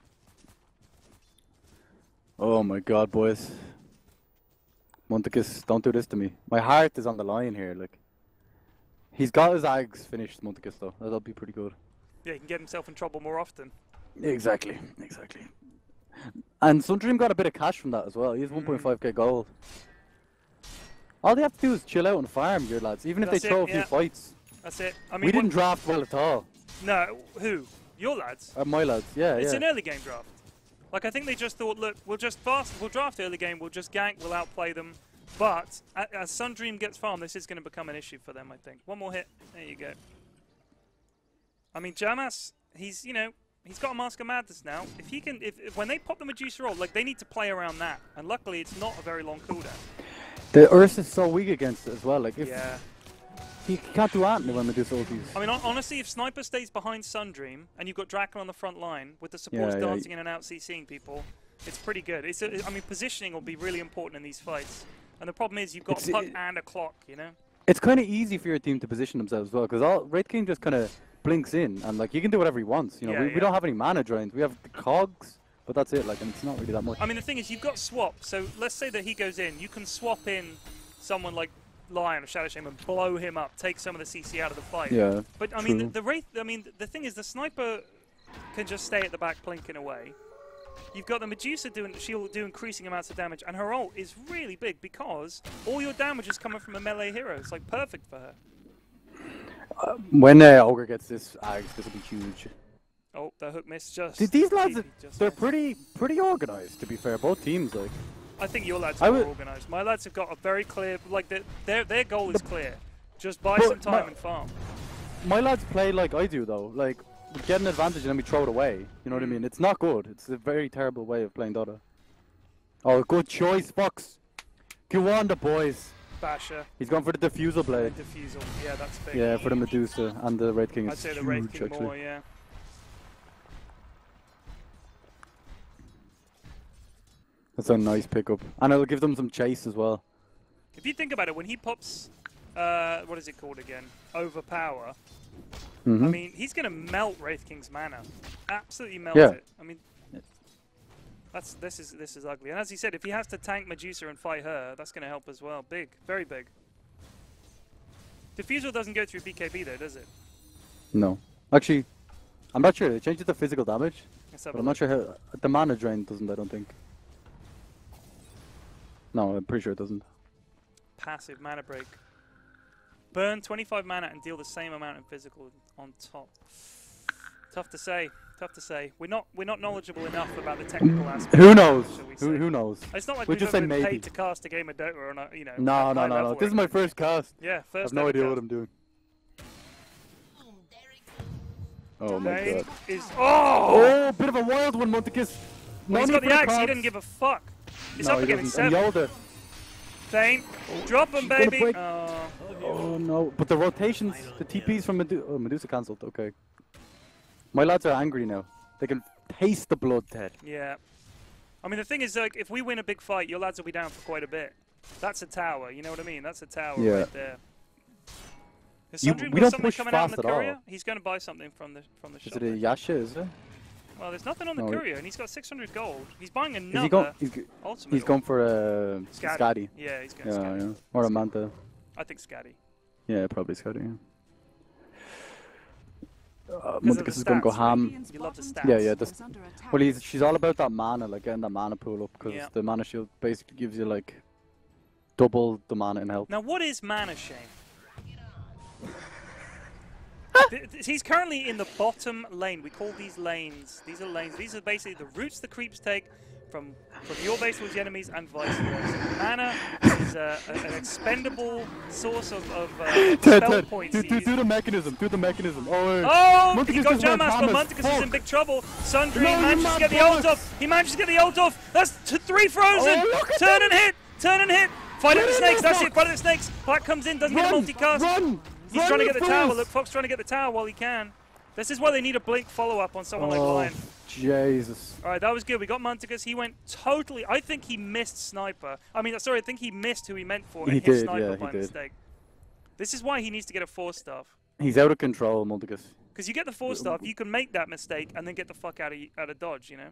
[SPEAKER 2] Oh my god, boys. Monticus, don't do this to me. My heart is on the line here, like. He's got his Ags finished, Monticus, though. That'll be pretty good.
[SPEAKER 1] Yeah, he can get himself in trouble more often.
[SPEAKER 2] Exactly, exactly. And Sundream got a bit of cash from that as well. He has 1.5k gold. All they have to do is chill out and farm, your lads. Even if
[SPEAKER 1] That's
[SPEAKER 2] they throw
[SPEAKER 1] it,
[SPEAKER 2] a few
[SPEAKER 1] yeah.
[SPEAKER 2] fights.
[SPEAKER 1] That's it. I mean,
[SPEAKER 2] We didn't draft well at all.
[SPEAKER 1] No, who? Your lads?
[SPEAKER 2] My lads, yeah,
[SPEAKER 1] It's
[SPEAKER 2] yeah.
[SPEAKER 1] an early game draft. Like, I think they just thought, look, we'll draft early game, we'll just gank, we'll outplay them. But as Sundream gets farmed, this is going to become an issue for them, I think. One more hit. There you go. I mean, Jamas, he's, you know, he's got a Mask of Madness now. If he can, if when they pop the Medusa ult, like, they need to play around that. And luckily, it's not a very long cooldown.
[SPEAKER 2] The Ursa is so weak against it as well. Like, if
[SPEAKER 1] Yeah.
[SPEAKER 2] he can't do anything when Medusa ultis.
[SPEAKER 1] I mean, honestly, if Sniper stays behind Sundream and you've got Draken on the front line with the supports
[SPEAKER 2] Yeah, yeah.
[SPEAKER 1] dancing in and out, CCing people, it's pretty good. I mean, positioning will be really important in these fights. And the problem is you've got a puck and a clock, you know?
[SPEAKER 2] It's kind of easy for your team to position themselves as well, because all Wraith King just kind of blinks in, and like he can do whatever he wants. You know,
[SPEAKER 1] Yeah,
[SPEAKER 2] we don't have any mana drains. We have the cogs, but that's it. Like, and it's not really that much.
[SPEAKER 1] I mean, the thing is, you've got swap. So let's say that he goes in. You can swap in someone like Lion or Shadow Shaman and blow him up, take some of the CC out of the fight.
[SPEAKER 2] Yeah.
[SPEAKER 1] But I
[SPEAKER 2] true.
[SPEAKER 1] mean, the Wraith. I mean, the thing is, the Sniper can just stay at the back, blinking away. You've got the Medusa she'll do increasing amounts of damage, and her ult is really big because all your damage is coming from a melee hero. It's like perfect for her.
[SPEAKER 2] When Ogre gets this Ags, this will be huge.
[SPEAKER 1] Oh, the hook missed just.
[SPEAKER 2] These lads,
[SPEAKER 1] just
[SPEAKER 2] they're
[SPEAKER 1] missed.
[SPEAKER 2] pretty organized. To be fair, both teams like.
[SPEAKER 1] I think your lads
[SPEAKER 2] I
[SPEAKER 1] are
[SPEAKER 2] would-
[SPEAKER 1] more organised. My lads have got a very clear, like their goal is clear. Just buy
[SPEAKER 2] But
[SPEAKER 1] some time and farm.
[SPEAKER 2] My lads play like I do though. Like, we get an advantage and then we throw it away. You know what I mean? It's not good. It's a very terrible way of playing Dota. Oh, good choice, Fox. Go on, the boys.
[SPEAKER 1] Basher,
[SPEAKER 2] He's gone for the Diffusal blade.
[SPEAKER 1] Diffusal. Yeah, that's big.
[SPEAKER 2] Yeah, for the Medusa and the Wraith King.
[SPEAKER 1] I'd
[SPEAKER 2] It's
[SPEAKER 1] say the
[SPEAKER 2] huge,
[SPEAKER 1] Wraith King
[SPEAKER 2] actually.
[SPEAKER 1] more, yeah.
[SPEAKER 2] That's a nice pickup, and it'll give them some chase as well.
[SPEAKER 1] If you think about it, when he pops, what is it called again? Overpower.
[SPEAKER 2] Mhm.
[SPEAKER 1] I mean, he's going to melt Wraith King's mana. Absolutely melt
[SPEAKER 2] Yeah.
[SPEAKER 1] it. I mean, this is ugly. And as he said, if he has to tank Medusa and fight her, that's going to help as well. Big, very big. Diffusal doesn't go through BKB though, does it?
[SPEAKER 2] No, actually, I'm not sure. They changed it to physical damage,
[SPEAKER 1] Let's have
[SPEAKER 2] but
[SPEAKER 1] a
[SPEAKER 2] I'm
[SPEAKER 1] look.
[SPEAKER 2] not sure how the mana drain doesn't. I don't think. No, I'm pretty sure it doesn't.
[SPEAKER 1] Passive mana break. Burn 25 mana and deal the same amount in physical on top. Tough to say. Tough to say. We're not knowledgeable enough about the technical aspects.
[SPEAKER 2] Who knows?
[SPEAKER 1] shall we say.
[SPEAKER 2] Who knows?
[SPEAKER 1] It's not like
[SPEAKER 2] We'll
[SPEAKER 1] we've
[SPEAKER 2] just
[SPEAKER 1] ever
[SPEAKER 2] say
[SPEAKER 1] been
[SPEAKER 2] maybe.
[SPEAKER 1] paid to cast a game of Dota or not, you know.
[SPEAKER 2] No,
[SPEAKER 1] at
[SPEAKER 2] no,
[SPEAKER 1] high
[SPEAKER 2] no,
[SPEAKER 1] level
[SPEAKER 2] no.
[SPEAKER 1] or
[SPEAKER 2] This is my
[SPEAKER 1] anything.
[SPEAKER 2] first cast.
[SPEAKER 1] Yeah,
[SPEAKER 2] I
[SPEAKER 1] first
[SPEAKER 2] have no
[SPEAKER 1] ever
[SPEAKER 2] idea
[SPEAKER 1] cast.
[SPEAKER 2] what I'm doing. Oh my
[SPEAKER 1] Dane
[SPEAKER 2] god.
[SPEAKER 1] is oh!
[SPEAKER 2] Bit of a wild one, Monticus.
[SPEAKER 1] Well, he's
[SPEAKER 2] No
[SPEAKER 1] got
[SPEAKER 2] need
[SPEAKER 1] the
[SPEAKER 2] for
[SPEAKER 1] axe. He
[SPEAKER 2] cogs.
[SPEAKER 1] didn't give a fuck. He's
[SPEAKER 2] No,
[SPEAKER 1] up
[SPEAKER 2] he
[SPEAKER 1] against
[SPEAKER 2] doesn't. And
[SPEAKER 1] 7.
[SPEAKER 2] Yolda.
[SPEAKER 1] Dane, drop him,
[SPEAKER 2] She's gonna
[SPEAKER 1] baby.
[SPEAKER 2] break-
[SPEAKER 1] Oh.
[SPEAKER 2] Oh no, but the rotations, the TPs from Medusa cancelled. Okay. My lads are angry now. They can taste the blood, Ted.
[SPEAKER 1] Yeah. I mean, the thing is, like, if we win a big fight, your lads will be down for quite a bit. That's a tower, you know what I mean? That's a tower
[SPEAKER 2] Yeah.
[SPEAKER 1] right there. Has
[SPEAKER 2] You-
[SPEAKER 1] Sundry
[SPEAKER 2] we
[SPEAKER 1] got
[SPEAKER 2] don't
[SPEAKER 1] something
[SPEAKER 2] push
[SPEAKER 1] coming out in
[SPEAKER 2] fast
[SPEAKER 1] the
[SPEAKER 2] at all.
[SPEAKER 1] courier? He's going to buy something from the
[SPEAKER 2] Is
[SPEAKER 1] shop.
[SPEAKER 2] it a Yasha, is it?
[SPEAKER 1] Well, there's nothing on the
[SPEAKER 2] No,
[SPEAKER 1] courier, and he's got 600 gold. He's buying
[SPEAKER 2] Is he
[SPEAKER 1] another
[SPEAKER 2] going?
[SPEAKER 1] ultimate.
[SPEAKER 2] He's going for a
[SPEAKER 1] Scatty.
[SPEAKER 2] Scatty.
[SPEAKER 1] Yeah, he's going
[SPEAKER 2] Yeah,
[SPEAKER 1] Scatty.
[SPEAKER 2] yeah. Or a Manta.
[SPEAKER 1] I think Scatty.
[SPEAKER 2] Yeah, probably Scatty. Yeah.
[SPEAKER 1] of
[SPEAKER 2] Monticus
[SPEAKER 1] the
[SPEAKER 2] is going to go
[SPEAKER 1] stats.
[SPEAKER 2] ham.
[SPEAKER 3] Radiant's
[SPEAKER 1] You love the
[SPEAKER 3] bottom
[SPEAKER 1] stats.
[SPEAKER 3] tower
[SPEAKER 2] Yeah, yeah,
[SPEAKER 3] is under attack.
[SPEAKER 2] Well, she's all about that mana, like getting that mana pool up, because
[SPEAKER 1] Yeah.
[SPEAKER 2] the mana shield basically gives you like double the mana in health.
[SPEAKER 1] Now, what is Mana Shame? He's currently in the bottom lane. We call these lanes. These are lanes. These are basically the routes the creeps take from your base towards the enemies and vice versa. Mana is an expendable source of spell points.
[SPEAKER 2] do the mechanism, do the mechanism. Oh,
[SPEAKER 1] Oh,
[SPEAKER 2] Monticus
[SPEAKER 1] he got
[SPEAKER 2] just went
[SPEAKER 1] Jamas,
[SPEAKER 2] ham
[SPEAKER 1] but
[SPEAKER 2] as
[SPEAKER 1] Monticus is in
[SPEAKER 2] fuck.
[SPEAKER 1] big trouble. Sundry
[SPEAKER 2] No, you
[SPEAKER 1] manages to
[SPEAKER 2] mad
[SPEAKER 1] get the ult
[SPEAKER 2] bollocks.
[SPEAKER 1] off. He manages to get the ult off. That's 3 frozen.
[SPEAKER 2] Oh, look at
[SPEAKER 1] Turn
[SPEAKER 2] them.
[SPEAKER 1] and hit. Turn and hit. Fight at
[SPEAKER 2] Get
[SPEAKER 1] the
[SPEAKER 2] in
[SPEAKER 1] snakes.
[SPEAKER 2] there,
[SPEAKER 1] That's it.
[SPEAKER 2] Fox.
[SPEAKER 1] Fight at the snakes. Black comes in, doesn't get a
[SPEAKER 2] Run,
[SPEAKER 1] multicast.
[SPEAKER 2] run,
[SPEAKER 1] He's
[SPEAKER 2] run,
[SPEAKER 1] trying to
[SPEAKER 2] you
[SPEAKER 1] get the tower.
[SPEAKER 2] fools.
[SPEAKER 1] Look, Fox trying to get the tower while he can. This is why they need a blink follow-up on someone like
[SPEAKER 2] Oh,
[SPEAKER 1] Lion.
[SPEAKER 2] Jesus.
[SPEAKER 1] All right, that was good. We got Munticus. He went totally... I think he missed Sniper. I mean, sorry, I think he missed who he meant for and
[SPEAKER 2] He
[SPEAKER 1] hit
[SPEAKER 2] did,
[SPEAKER 1] Sniper
[SPEAKER 2] yeah,
[SPEAKER 1] by
[SPEAKER 2] he did.
[SPEAKER 1] mistake. This is why he needs to get a 4-star.
[SPEAKER 2] He's out of control, Multicus.
[SPEAKER 1] Because you get the 4-star, you can make that mistake and then get the fuck out of dodge, you know?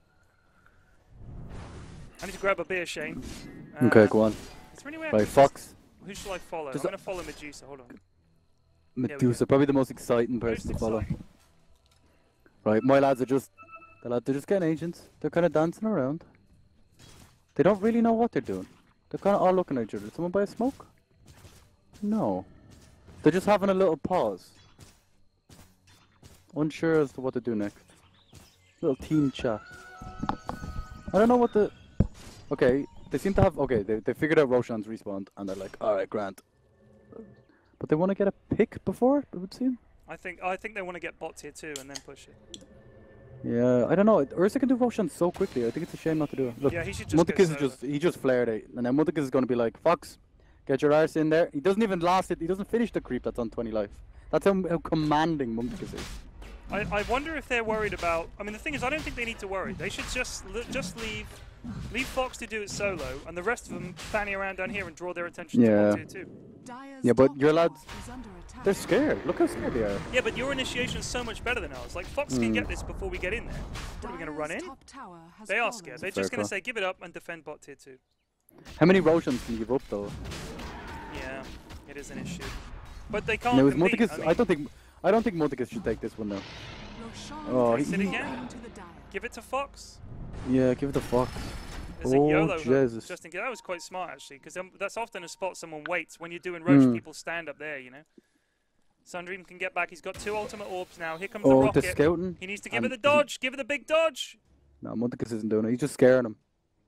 [SPEAKER 1] I need to grab a beer, Shane.
[SPEAKER 2] Okay, go on.
[SPEAKER 1] Is there any way I
[SPEAKER 2] Right,
[SPEAKER 1] can-
[SPEAKER 2] Fox.
[SPEAKER 1] Who shall I follow?
[SPEAKER 2] Just
[SPEAKER 1] I'm going to follow Medusa. Hold on.
[SPEAKER 2] Medusa, probably the most exciting person to follow. Right, my lads are just... They're just getting agents. They're kind of dancing around. They don't really know what they're doing. They're kind of all looking at each other. Did someone buy a smoke? No. They're just having a little pause. Unsure as to what to do next. Little team chat. I don't know what the... Okay, they seem to have... Okay, they figured out Roshan's respawn, and they're like, alright, Grant. But they want to get a pick before, it would seem.
[SPEAKER 1] I think they want to get bot tier 2 and then push it.
[SPEAKER 2] Yeah, I don't know. Ursa can do Roshan so quickly. I think it's a shame not to do it. Look,
[SPEAKER 1] Yeah, he should just go
[SPEAKER 2] Munticus
[SPEAKER 1] solo.
[SPEAKER 2] he just flared it, and then Munticus is going to be like, Fox, get your arse in there. He doesn't even last it. He doesn't finish the creep that's on 20 life. That's how commanding Munticus is.
[SPEAKER 1] I wonder if they're worried about... I mean, the thing is, I don't think they need to worry. They should just leave Fox to do it solo, and the rest of them fanny around down here and draw their attention
[SPEAKER 2] Yeah.
[SPEAKER 1] to bot tier 2.
[SPEAKER 3] Dire's
[SPEAKER 2] Yeah, but
[SPEAKER 3] top
[SPEAKER 2] your
[SPEAKER 3] tower
[SPEAKER 2] lads,
[SPEAKER 3] is under attack.
[SPEAKER 2] they're scared. Look how scared they are.
[SPEAKER 1] Yeah, but your initiation is so much better than ours. Like, Fox can get this before we get in there. What, are we going to run
[SPEAKER 3] Dire's
[SPEAKER 1] in?
[SPEAKER 3] top tower has
[SPEAKER 1] They are
[SPEAKER 3] fallen.
[SPEAKER 1] scared. They're
[SPEAKER 2] Fair
[SPEAKER 1] just going to
[SPEAKER 2] call.
[SPEAKER 1] say, give it up and defend bot tier 2.
[SPEAKER 2] How many Roshans can you give up, though?
[SPEAKER 1] Yeah, it is an issue. But they can't
[SPEAKER 2] No, with
[SPEAKER 1] compete.
[SPEAKER 2] Munticus, I don't think Munticus should take this one, though.
[SPEAKER 3] Roshan
[SPEAKER 2] Oh,
[SPEAKER 3] is
[SPEAKER 1] he-
[SPEAKER 3] moving
[SPEAKER 1] again?
[SPEAKER 3] to the dire.
[SPEAKER 1] Give it to Fox.
[SPEAKER 2] Yeah, give it to Fox.
[SPEAKER 1] There's a
[SPEAKER 2] Oh,
[SPEAKER 1] YOLO hook,
[SPEAKER 2] Jesus.
[SPEAKER 1] just in case. That was quite smart, actually, because that's often a spot someone waits. When you're doing Roche,
[SPEAKER 2] Hmm.
[SPEAKER 1] people stand up there, you know. Sundream can get back. He's got 2 ultimate orbs now. Here comes
[SPEAKER 2] Oh,
[SPEAKER 1] the
[SPEAKER 2] the
[SPEAKER 1] rocket.
[SPEAKER 2] scouting.
[SPEAKER 1] He needs to give it
[SPEAKER 2] And
[SPEAKER 1] the dodge. Give it the big dodge.
[SPEAKER 2] No, Munticus isn't doing it. He's just scaring him.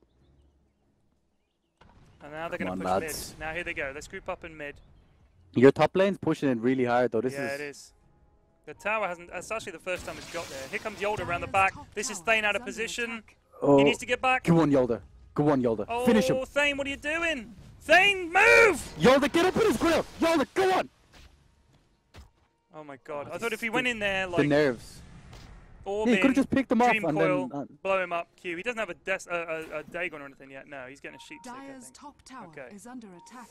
[SPEAKER 1] And now they're going
[SPEAKER 2] Come
[SPEAKER 1] to
[SPEAKER 2] on,
[SPEAKER 1] push
[SPEAKER 2] lads.
[SPEAKER 1] mid. Now here they go. Let's group up in mid.
[SPEAKER 2] Your top lane's pushing it really hard, though. This
[SPEAKER 1] Yeah,
[SPEAKER 2] is...
[SPEAKER 1] it is. The tower hasn't... That's actually the first time it's got there. Here comes Yolda around the back. This is Thane out of position.
[SPEAKER 2] Oh,
[SPEAKER 1] He needs to get back.
[SPEAKER 2] Go on, Yolda. Go on, Yolda.
[SPEAKER 1] Oh,
[SPEAKER 2] Finish him.
[SPEAKER 1] Thane, what are you doing? Thane, move!
[SPEAKER 2] Yolda, get up in his grill. Yolda, go on.
[SPEAKER 1] Oh my god. I thought if he went in there,
[SPEAKER 2] The
[SPEAKER 1] like,
[SPEAKER 2] nerves.
[SPEAKER 1] orb
[SPEAKER 2] Yeah, you could have
[SPEAKER 1] in,
[SPEAKER 2] just picked him off
[SPEAKER 1] Dream
[SPEAKER 2] and
[SPEAKER 1] Coil,
[SPEAKER 2] then...
[SPEAKER 1] blow him up, Q. He doesn't have a Dagon or anything yet. No, he's getting a Sheepstick, I
[SPEAKER 3] Dire's
[SPEAKER 1] think.
[SPEAKER 3] top tower
[SPEAKER 1] Okay.
[SPEAKER 3] is under attack.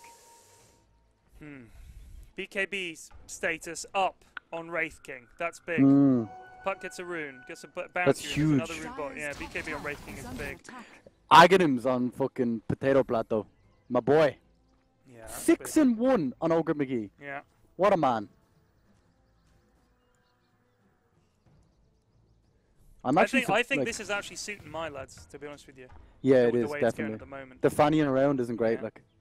[SPEAKER 1] BKB's status up on Wraith King. That's big.
[SPEAKER 2] Mm.
[SPEAKER 1] Puck gets a rune, gets a bounce
[SPEAKER 2] That's
[SPEAKER 1] rune, there's
[SPEAKER 2] huge.
[SPEAKER 1] another rune bot. Yeah,
[SPEAKER 3] Dire's top
[SPEAKER 1] BKB on
[SPEAKER 3] tower
[SPEAKER 1] Wraith King is
[SPEAKER 3] under
[SPEAKER 1] big.
[SPEAKER 3] attack.
[SPEAKER 2] Aghanim's on fucking Potato Plateau. My boy.
[SPEAKER 1] Yeah, that's
[SPEAKER 2] 6
[SPEAKER 1] big.
[SPEAKER 2] and 1 on Ogre McGee.
[SPEAKER 1] Yeah.
[SPEAKER 2] What a man. I'm
[SPEAKER 1] I
[SPEAKER 2] actually...
[SPEAKER 1] think
[SPEAKER 2] like,
[SPEAKER 1] this is actually suiting my lads, to be honest with you.
[SPEAKER 2] Yeah,
[SPEAKER 1] the
[SPEAKER 2] it is,
[SPEAKER 1] way it's going
[SPEAKER 2] definitely.
[SPEAKER 1] at the moment.
[SPEAKER 2] The fannying around isn't great,
[SPEAKER 1] Yeah.
[SPEAKER 2] like...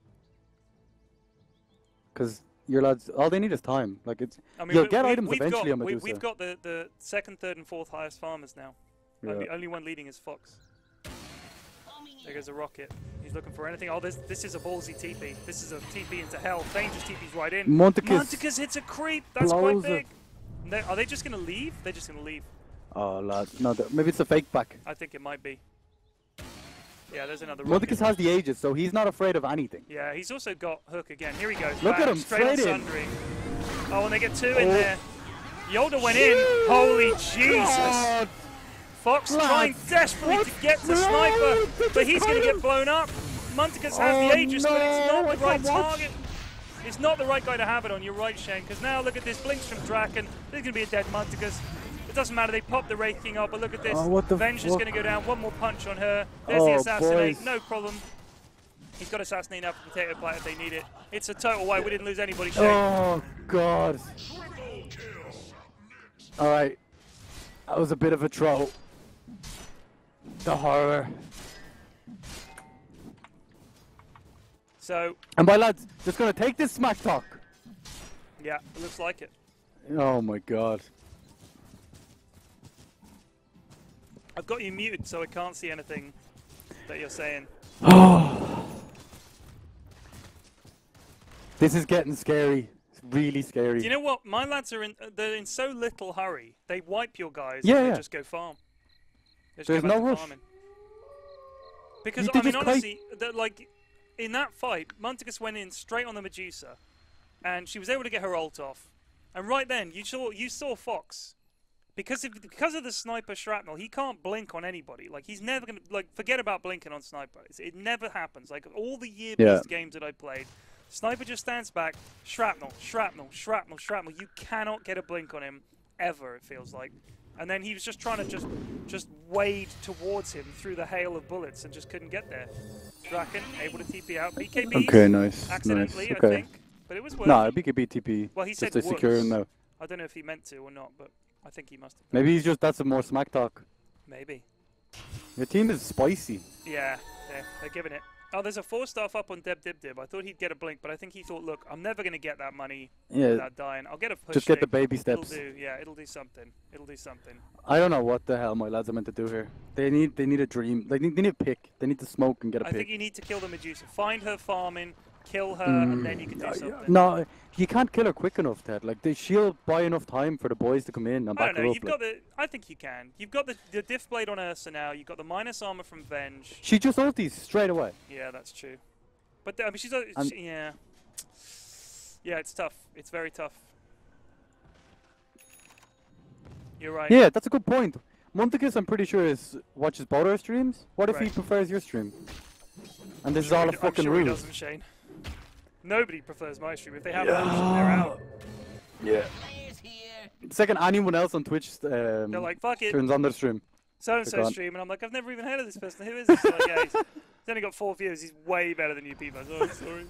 [SPEAKER 2] Because your lads... All they need is time. Like, it's...
[SPEAKER 1] I mean,
[SPEAKER 2] You'll get items
[SPEAKER 1] we've
[SPEAKER 2] eventually
[SPEAKER 1] got,
[SPEAKER 2] on Medusa.
[SPEAKER 1] we've got the second, third, and fourth highest farmers now.
[SPEAKER 2] Yeah.
[SPEAKER 1] Only one leading is Fox. There goes a rocket. He's looking for anything. Oh, this is a ballsy TP. This is a TP into hell. Thane just TP's right in.
[SPEAKER 2] Munticus
[SPEAKER 1] hits a creep. That's quite
[SPEAKER 2] blows
[SPEAKER 1] big.
[SPEAKER 2] it.
[SPEAKER 1] Are they just going to leave? They're just going to leave.
[SPEAKER 2] Oh, lads. No, maybe it's a fake back.
[SPEAKER 1] I think it might be. Yeah, there's another rocket.
[SPEAKER 2] Munticus has the ages, so he's not afraid of anything.
[SPEAKER 1] Yeah, he's also got Hook again. Here he goes.
[SPEAKER 2] Look
[SPEAKER 1] Bam,
[SPEAKER 2] at him,
[SPEAKER 1] straight on
[SPEAKER 2] straight in.
[SPEAKER 1] Sundry. Oh, and they get 2 in there. Yolda went in. Holy Jesus.
[SPEAKER 2] God.
[SPEAKER 1] Fox
[SPEAKER 2] Lads,
[SPEAKER 1] trying desperately
[SPEAKER 2] what?
[SPEAKER 1] to get to
[SPEAKER 2] No,
[SPEAKER 1] Sniper,
[SPEAKER 2] they
[SPEAKER 1] but he's
[SPEAKER 2] just
[SPEAKER 1] going to
[SPEAKER 2] got
[SPEAKER 1] get
[SPEAKER 2] him.
[SPEAKER 1] blown up. Munticus has
[SPEAKER 2] Oh,
[SPEAKER 1] the Aegis, but it's
[SPEAKER 2] no,
[SPEAKER 1] not
[SPEAKER 2] I
[SPEAKER 1] the right
[SPEAKER 2] can't watch.
[SPEAKER 1] target. It's not the right guy to have it on. You're right, Shane, because now look at this. Blinks from Draken. There's going to be a dead Munticus. It doesn't matter. They pop the Wraith King up, but look at this.
[SPEAKER 2] Oh, what the
[SPEAKER 1] Venge is
[SPEAKER 2] fuck?
[SPEAKER 1] going to go down. One more punch on her. There's the
[SPEAKER 2] Oh,
[SPEAKER 1] Assassinate.
[SPEAKER 2] boys.
[SPEAKER 1] No problem. He's got Assassinate now for Potato Plat if they need it. It's a total wipe. We didn't lose anybody, Shane.
[SPEAKER 2] Oh, God. Alright. That was a bit of a troll. The horror.
[SPEAKER 1] So,
[SPEAKER 2] And my lads, just going to take this smack talk.
[SPEAKER 1] yeah, it looks like it.
[SPEAKER 2] Oh, my God.
[SPEAKER 1] I've got you muted, so I can't see anything that you're saying.
[SPEAKER 2] This is getting scary. It's really scary.
[SPEAKER 1] Do you know what? My lads are they're in so little hurry. They wipe your guys
[SPEAKER 2] Yeah,
[SPEAKER 1] and
[SPEAKER 2] yeah.
[SPEAKER 1] they just go farm. They just
[SPEAKER 2] There's
[SPEAKER 1] go back
[SPEAKER 2] no
[SPEAKER 1] to
[SPEAKER 2] rush.
[SPEAKER 1] farming. Because,
[SPEAKER 2] You
[SPEAKER 1] I
[SPEAKER 2] did
[SPEAKER 1] mean,
[SPEAKER 2] just
[SPEAKER 1] honestly, like, in that fight, Munticus went in straight on the Medusa, and she was able to get her ult off. And right then, you saw Fox because of the sniper shrapnel, he can't blink on anybody. Like he's never gonna forget about blinking on sniper. It never happens. Like all the year-based games that I played, sniper just stands back, shrapnel, shrapnel, shrapnel, shrapnel. You cannot get a blink on him ever. It feels like. And then he was just trying to just wade towards him through the hail of bullets and just couldn't get there. Draken able to TP out. BKB.
[SPEAKER 2] Okay, nice.
[SPEAKER 1] Accidentally,
[SPEAKER 2] nice. Okay.
[SPEAKER 1] I think, but it was worth.
[SPEAKER 2] No, BKB TP.
[SPEAKER 1] Well, he said
[SPEAKER 2] just to secure him now.
[SPEAKER 1] I don't know if he meant to or not, but I think he must have.
[SPEAKER 2] Maybe he's that's a more smack talk.
[SPEAKER 1] Maybe.
[SPEAKER 2] Your team is spicy.
[SPEAKER 1] Yeah, they're giving it. Oh, there's a 4-star up on Deb Dib Dib. I thought he'd get a blink, but I think he thought, look, I'm never going to get that money without dying. I'll get a push.
[SPEAKER 2] Just get the
[SPEAKER 1] stick.
[SPEAKER 2] baby steps.
[SPEAKER 1] It'll do, yeah, it'll do something. It'll do something.
[SPEAKER 2] I don't know what the hell my lads are meant to do here. They need a dream. They need a pick. They need to smoke and get a pick.
[SPEAKER 1] I think you need to kill the Medusa. Find her farming, kill her, and then you can do something.
[SPEAKER 2] No, you can't kill her quick enough, Ted. Like she'll buy enough time for the boys to come in and back her up.
[SPEAKER 1] You've got the. I think you can. You've got the diff blade on Ursa now. You've got the minus armor from Venge.
[SPEAKER 2] She just ulties straight away.
[SPEAKER 1] Yeah, that's true. But I mean, yeah, it's tough. It's very tough. You're right.
[SPEAKER 2] Yeah, that's a good point. Monticus, I'm pretty sure, watches both our streams. What if he
[SPEAKER 1] Right.
[SPEAKER 2] prefers your stream? And this is all a fucking
[SPEAKER 1] I'm sure he
[SPEAKER 2] rule.
[SPEAKER 1] doesn't, Shane. Nobody prefers my stream. If they have an option, they're out.
[SPEAKER 2] Yeah. The second anyone else on Twitch
[SPEAKER 1] They're like, fuck it.
[SPEAKER 2] turns on their stream.
[SPEAKER 1] So-and-so
[SPEAKER 2] gone.
[SPEAKER 1] stream, and I'm like, I've never even heard of this person. Who is this? Like, yeah, he's only got 4 views. He's way better than you people. Oh, sorry.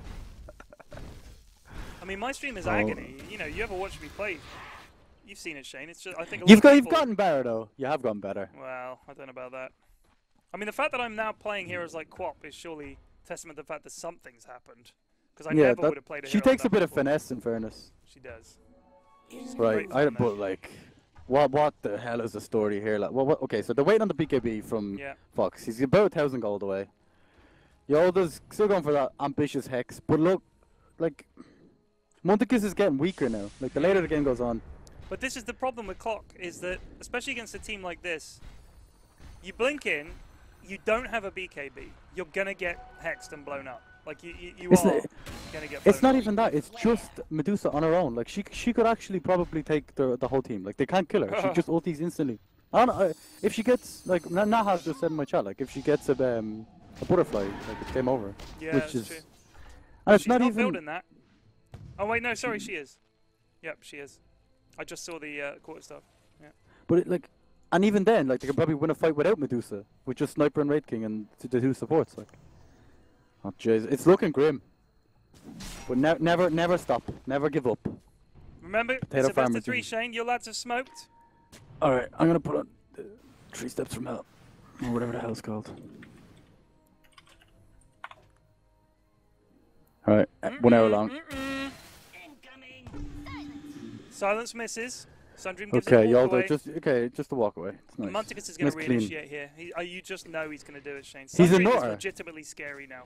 [SPEAKER 1] I mean, my stream is agony. You know, you ever watch me play? You've seen it, Shane. It's just, I think
[SPEAKER 2] You've gotten better though. You have gotten better.
[SPEAKER 1] Well, I don't know about that. I mean, the fact that I'm now playing heroes like Quap is surely testament to the fact that something's happened. Because I never would have played a hero
[SPEAKER 2] She takes
[SPEAKER 1] like
[SPEAKER 2] a bit of
[SPEAKER 1] before.
[SPEAKER 2] finesse, in fairness.
[SPEAKER 1] She does.
[SPEAKER 2] Right.
[SPEAKER 1] great
[SPEAKER 2] But like, what the hell is the story here? Like, okay, so they're waiting on the BKB from Fox. He's about 1,000 gold away. Yolda's still going for that ambitious hex, but look, like, Monticus is getting weaker now. Like, the later the game goes on.
[SPEAKER 1] But this is the problem with Clock, is that, especially against a team like this, you blink in, you don't have a BKB, you're gonna get hexed and blown up. Like, you are gonna get blown
[SPEAKER 2] It's not
[SPEAKER 1] up.
[SPEAKER 2] even that, it's just Medusa on her own. Like, she could actually probably take the whole team. Like, they can't kill her. She just ultis instantly. I don't know, if she gets, like, Nahas just said in my chat, like, if she gets a butterfly, like, it's game over.
[SPEAKER 1] Yeah,
[SPEAKER 2] which
[SPEAKER 1] that's
[SPEAKER 2] is,
[SPEAKER 1] true.
[SPEAKER 2] and it's
[SPEAKER 1] She's
[SPEAKER 2] not
[SPEAKER 1] not
[SPEAKER 2] even...
[SPEAKER 1] building that. Oh wait, no, sorry, she is. Yep, she is. I just saw the quarter stuff. Yeah.
[SPEAKER 2] But and even then, like, they could probably win a fight without Medusa, with just Sniper and Wraith King and the 2 supports. Like, oh jeez, it's looking grim. But never stop, never give up.
[SPEAKER 1] Remember,
[SPEAKER 2] Potato
[SPEAKER 1] it's a best
[SPEAKER 2] farmers
[SPEAKER 1] of 3,
[SPEAKER 2] and-
[SPEAKER 1] Shane. Your lads have smoked.
[SPEAKER 2] All right, I'm gonna put on 3 steps from hell, or whatever the hell's called. All right, 1 hour long.
[SPEAKER 1] Silence misses. Sundream gives
[SPEAKER 2] Okay,
[SPEAKER 1] it a walk away.
[SPEAKER 2] just a walk away. It's nice.
[SPEAKER 1] Monticus is going to
[SPEAKER 2] Nice clean.
[SPEAKER 1] reinitiate here. You just know he's going to do it, Shane.
[SPEAKER 2] He's a
[SPEAKER 1] Sundream is
[SPEAKER 2] nutter.
[SPEAKER 1] legitimately scary now.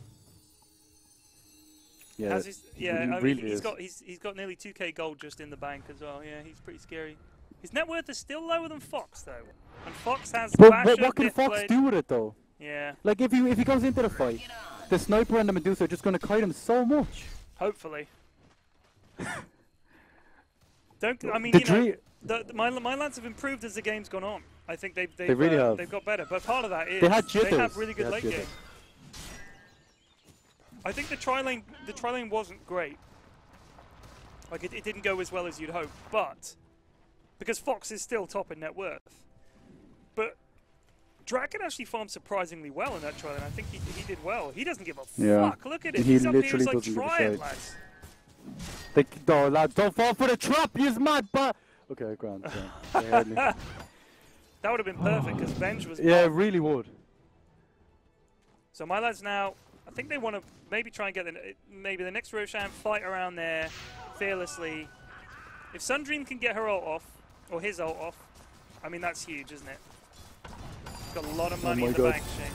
[SPEAKER 2] Yeah,
[SPEAKER 1] I mean,
[SPEAKER 2] really
[SPEAKER 1] he's
[SPEAKER 2] is.
[SPEAKER 1] got nearly 2k gold just in the bank as well. Yeah, he's pretty scary. His net worth is still lower than Fox though, and Fox has.
[SPEAKER 2] But
[SPEAKER 1] Basher,
[SPEAKER 2] what can Fox
[SPEAKER 1] Deathblade.
[SPEAKER 2] do with it though?
[SPEAKER 1] Yeah,
[SPEAKER 2] Like if he goes into the fight, the Sniper and the Medusa are just gonna kite him so much.
[SPEAKER 1] hopefully. I mean,
[SPEAKER 2] The
[SPEAKER 1] you know, my lads have improved as the game's gone on. I think they've
[SPEAKER 2] really have.
[SPEAKER 1] They've got better, but part of that is
[SPEAKER 2] They had
[SPEAKER 1] they
[SPEAKER 2] jitters.
[SPEAKER 1] have really good
[SPEAKER 2] They had
[SPEAKER 1] late
[SPEAKER 2] jitters.
[SPEAKER 1] game. I think the tri lane wasn't great. Like it didn't go as well as you'd hope, but because Fox is still top in net worth, but Draken actually farmed surprisingly well in that tri lane. I think he did well. He doesn't give a
[SPEAKER 2] Yeah.
[SPEAKER 1] fuck. Look at him.
[SPEAKER 2] He
[SPEAKER 1] He's up here.
[SPEAKER 2] literally
[SPEAKER 1] He's like,
[SPEAKER 2] doesn't give a
[SPEAKER 1] try it,
[SPEAKER 2] shit.
[SPEAKER 1] lads.
[SPEAKER 2] No, lads, don't fall for the trap. He's mad, but okay, go on. They heard me.
[SPEAKER 1] That would have been perfect because Venge was.
[SPEAKER 2] Yeah, it
[SPEAKER 1] gone.
[SPEAKER 2] really would.
[SPEAKER 1] So my lads now, I think they want to maybe try and get maybe the next Roshan fight around there fearlessly. If Sundream can get her ult off, or his ult off, I mean that's huge, isn't it? Got a lot of money
[SPEAKER 2] my
[SPEAKER 1] in the
[SPEAKER 2] God.
[SPEAKER 1] bank, Shane.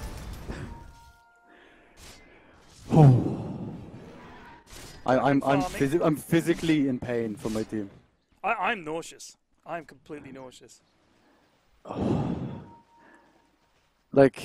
[SPEAKER 2] I'm physically in pain for my team.
[SPEAKER 1] I'm nauseous. I'm completely nauseous.
[SPEAKER 2] Like,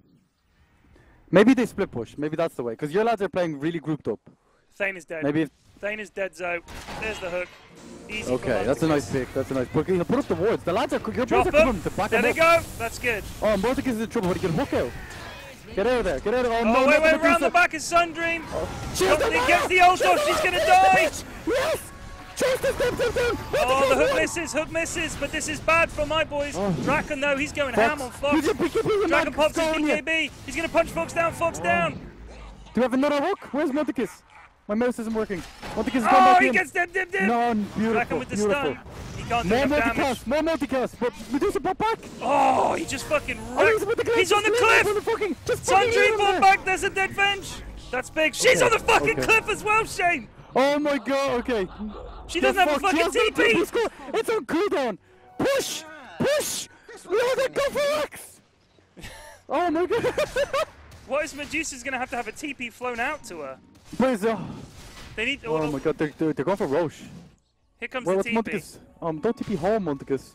[SPEAKER 2] maybe they split push. Maybe that's the way. Because your lads are playing really grouped up.
[SPEAKER 1] Thane is dead.
[SPEAKER 2] Maybe if
[SPEAKER 1] Thane is dead, Zoe. There's the hook. Easy
[SPEAKER 2] Okay,
[SPEAKER 1] for
[SPEAKER 2] that's a nice
[SPEAKER 1] Monticus.
[SPEAKER 2] pick. That's a nice pick. He'll put up the wards. The lads are your boys
[SPEAKER 1] Drop
[SPEAKER 2] are coming
[SPEAKER 1] him.
[SPEAKER 2] to back
[SPEAKER 1] There
[SPEAKER 2] him
[SPEAKER 1] they
[SPEAKER 2] up.
[SPEAKER 1] go. That's good.
[SPEAKER 2] Oh, Morticus is in trouble, but he can hook out. Get out of there. Get out of there. Oh, no,
[SPEAKER 1] Oh, wait,
[SPEAKER 2] not
[SPEAKER 1] wait,
[SPEAKER 2] the
[SPEAKER 1] round the
[SPEAKER 2] Medusa.
[SPEAKER 1] back is Sundream.
[SPEAKER 2] Shield
[SPEAKER 1] He
[SPEAKER 2] him,
[SPEAKER 1] gets
[SPEAKER 2] man.
[SPEAKER 1] the ult off. She's going to die.
[SPEAKER 2] Yes! Chase the step down.
[SPEAKER 1] Oh, the hook misses. Hook misses. But this is bad for my boys.
[SPEAKER 2] Oh.
[SPEAKER 1] Draken, though, he's going ham on Fox. Draken pops his BKB. He's going to punch Fox down. Fox down.
[SPEAKER 2] Do we have another hook? Where's Monticus? My mouse isn't working. Monticus is going
[SPEAKER 1] Oh,
[SPEAKER 2] back
[SPEAKER 1] he
[SPEAKER 2] in.
[SPEAKER 1] gets dim.
[SPEAKER 2] No, beautiful.
[SPEAKER 1] Draken with the
[SPEAKER 2] beautiful.
[SPEAKER 1] stun. He can't do
[SPEAKER 2] More
[SPEAKER 1] enough damage.
[SPEAKER 2] multicast, more multicast. But Medusa pop back.
[SPEAKER 1] Oh, he just fucking
[SPEAKER 2] Oh,
[SPEAKER 1] wrecked.
[SPEAKER 2] with the
[SPEAKER 1] He's on the cliff.
[SPEAKER 2] Just fucking leave
[SPEAKER 1] Sundream
[SPEAKER 2] him
[SPEAKER 1] fall
[SPEAKER 2] there.
[SPEAKER 1] back. There's a dead Venge. That's big. She's on the fucking
[SPEAKER 2] okay.
[SPEAKER 1] cliff as well, Shane.
[SPEAKER 2] Oh my god, okay.
[SPEAKER 1] She doesn't have a fucking TP.
[SPEAKER 2] It's on cooldown. Push! Push! Load go for X! Oh my god.
[SPEAKER 1] What is Medusa's going to have a TP flown out to her?
[SPEAKER 2] Please,
[SPEAKER 1] They need.
[SPEAKER 2] oh my god, they're going for Roche.
[SPEAKER 1] Here comes
[SPEAKER 2] Well,
[SPEAKER 1] the
[SPEAKER 2] what's
[SPEAKER 1] TP.
[SPEAKER 2] Monticus? Don't TP home, Monticus.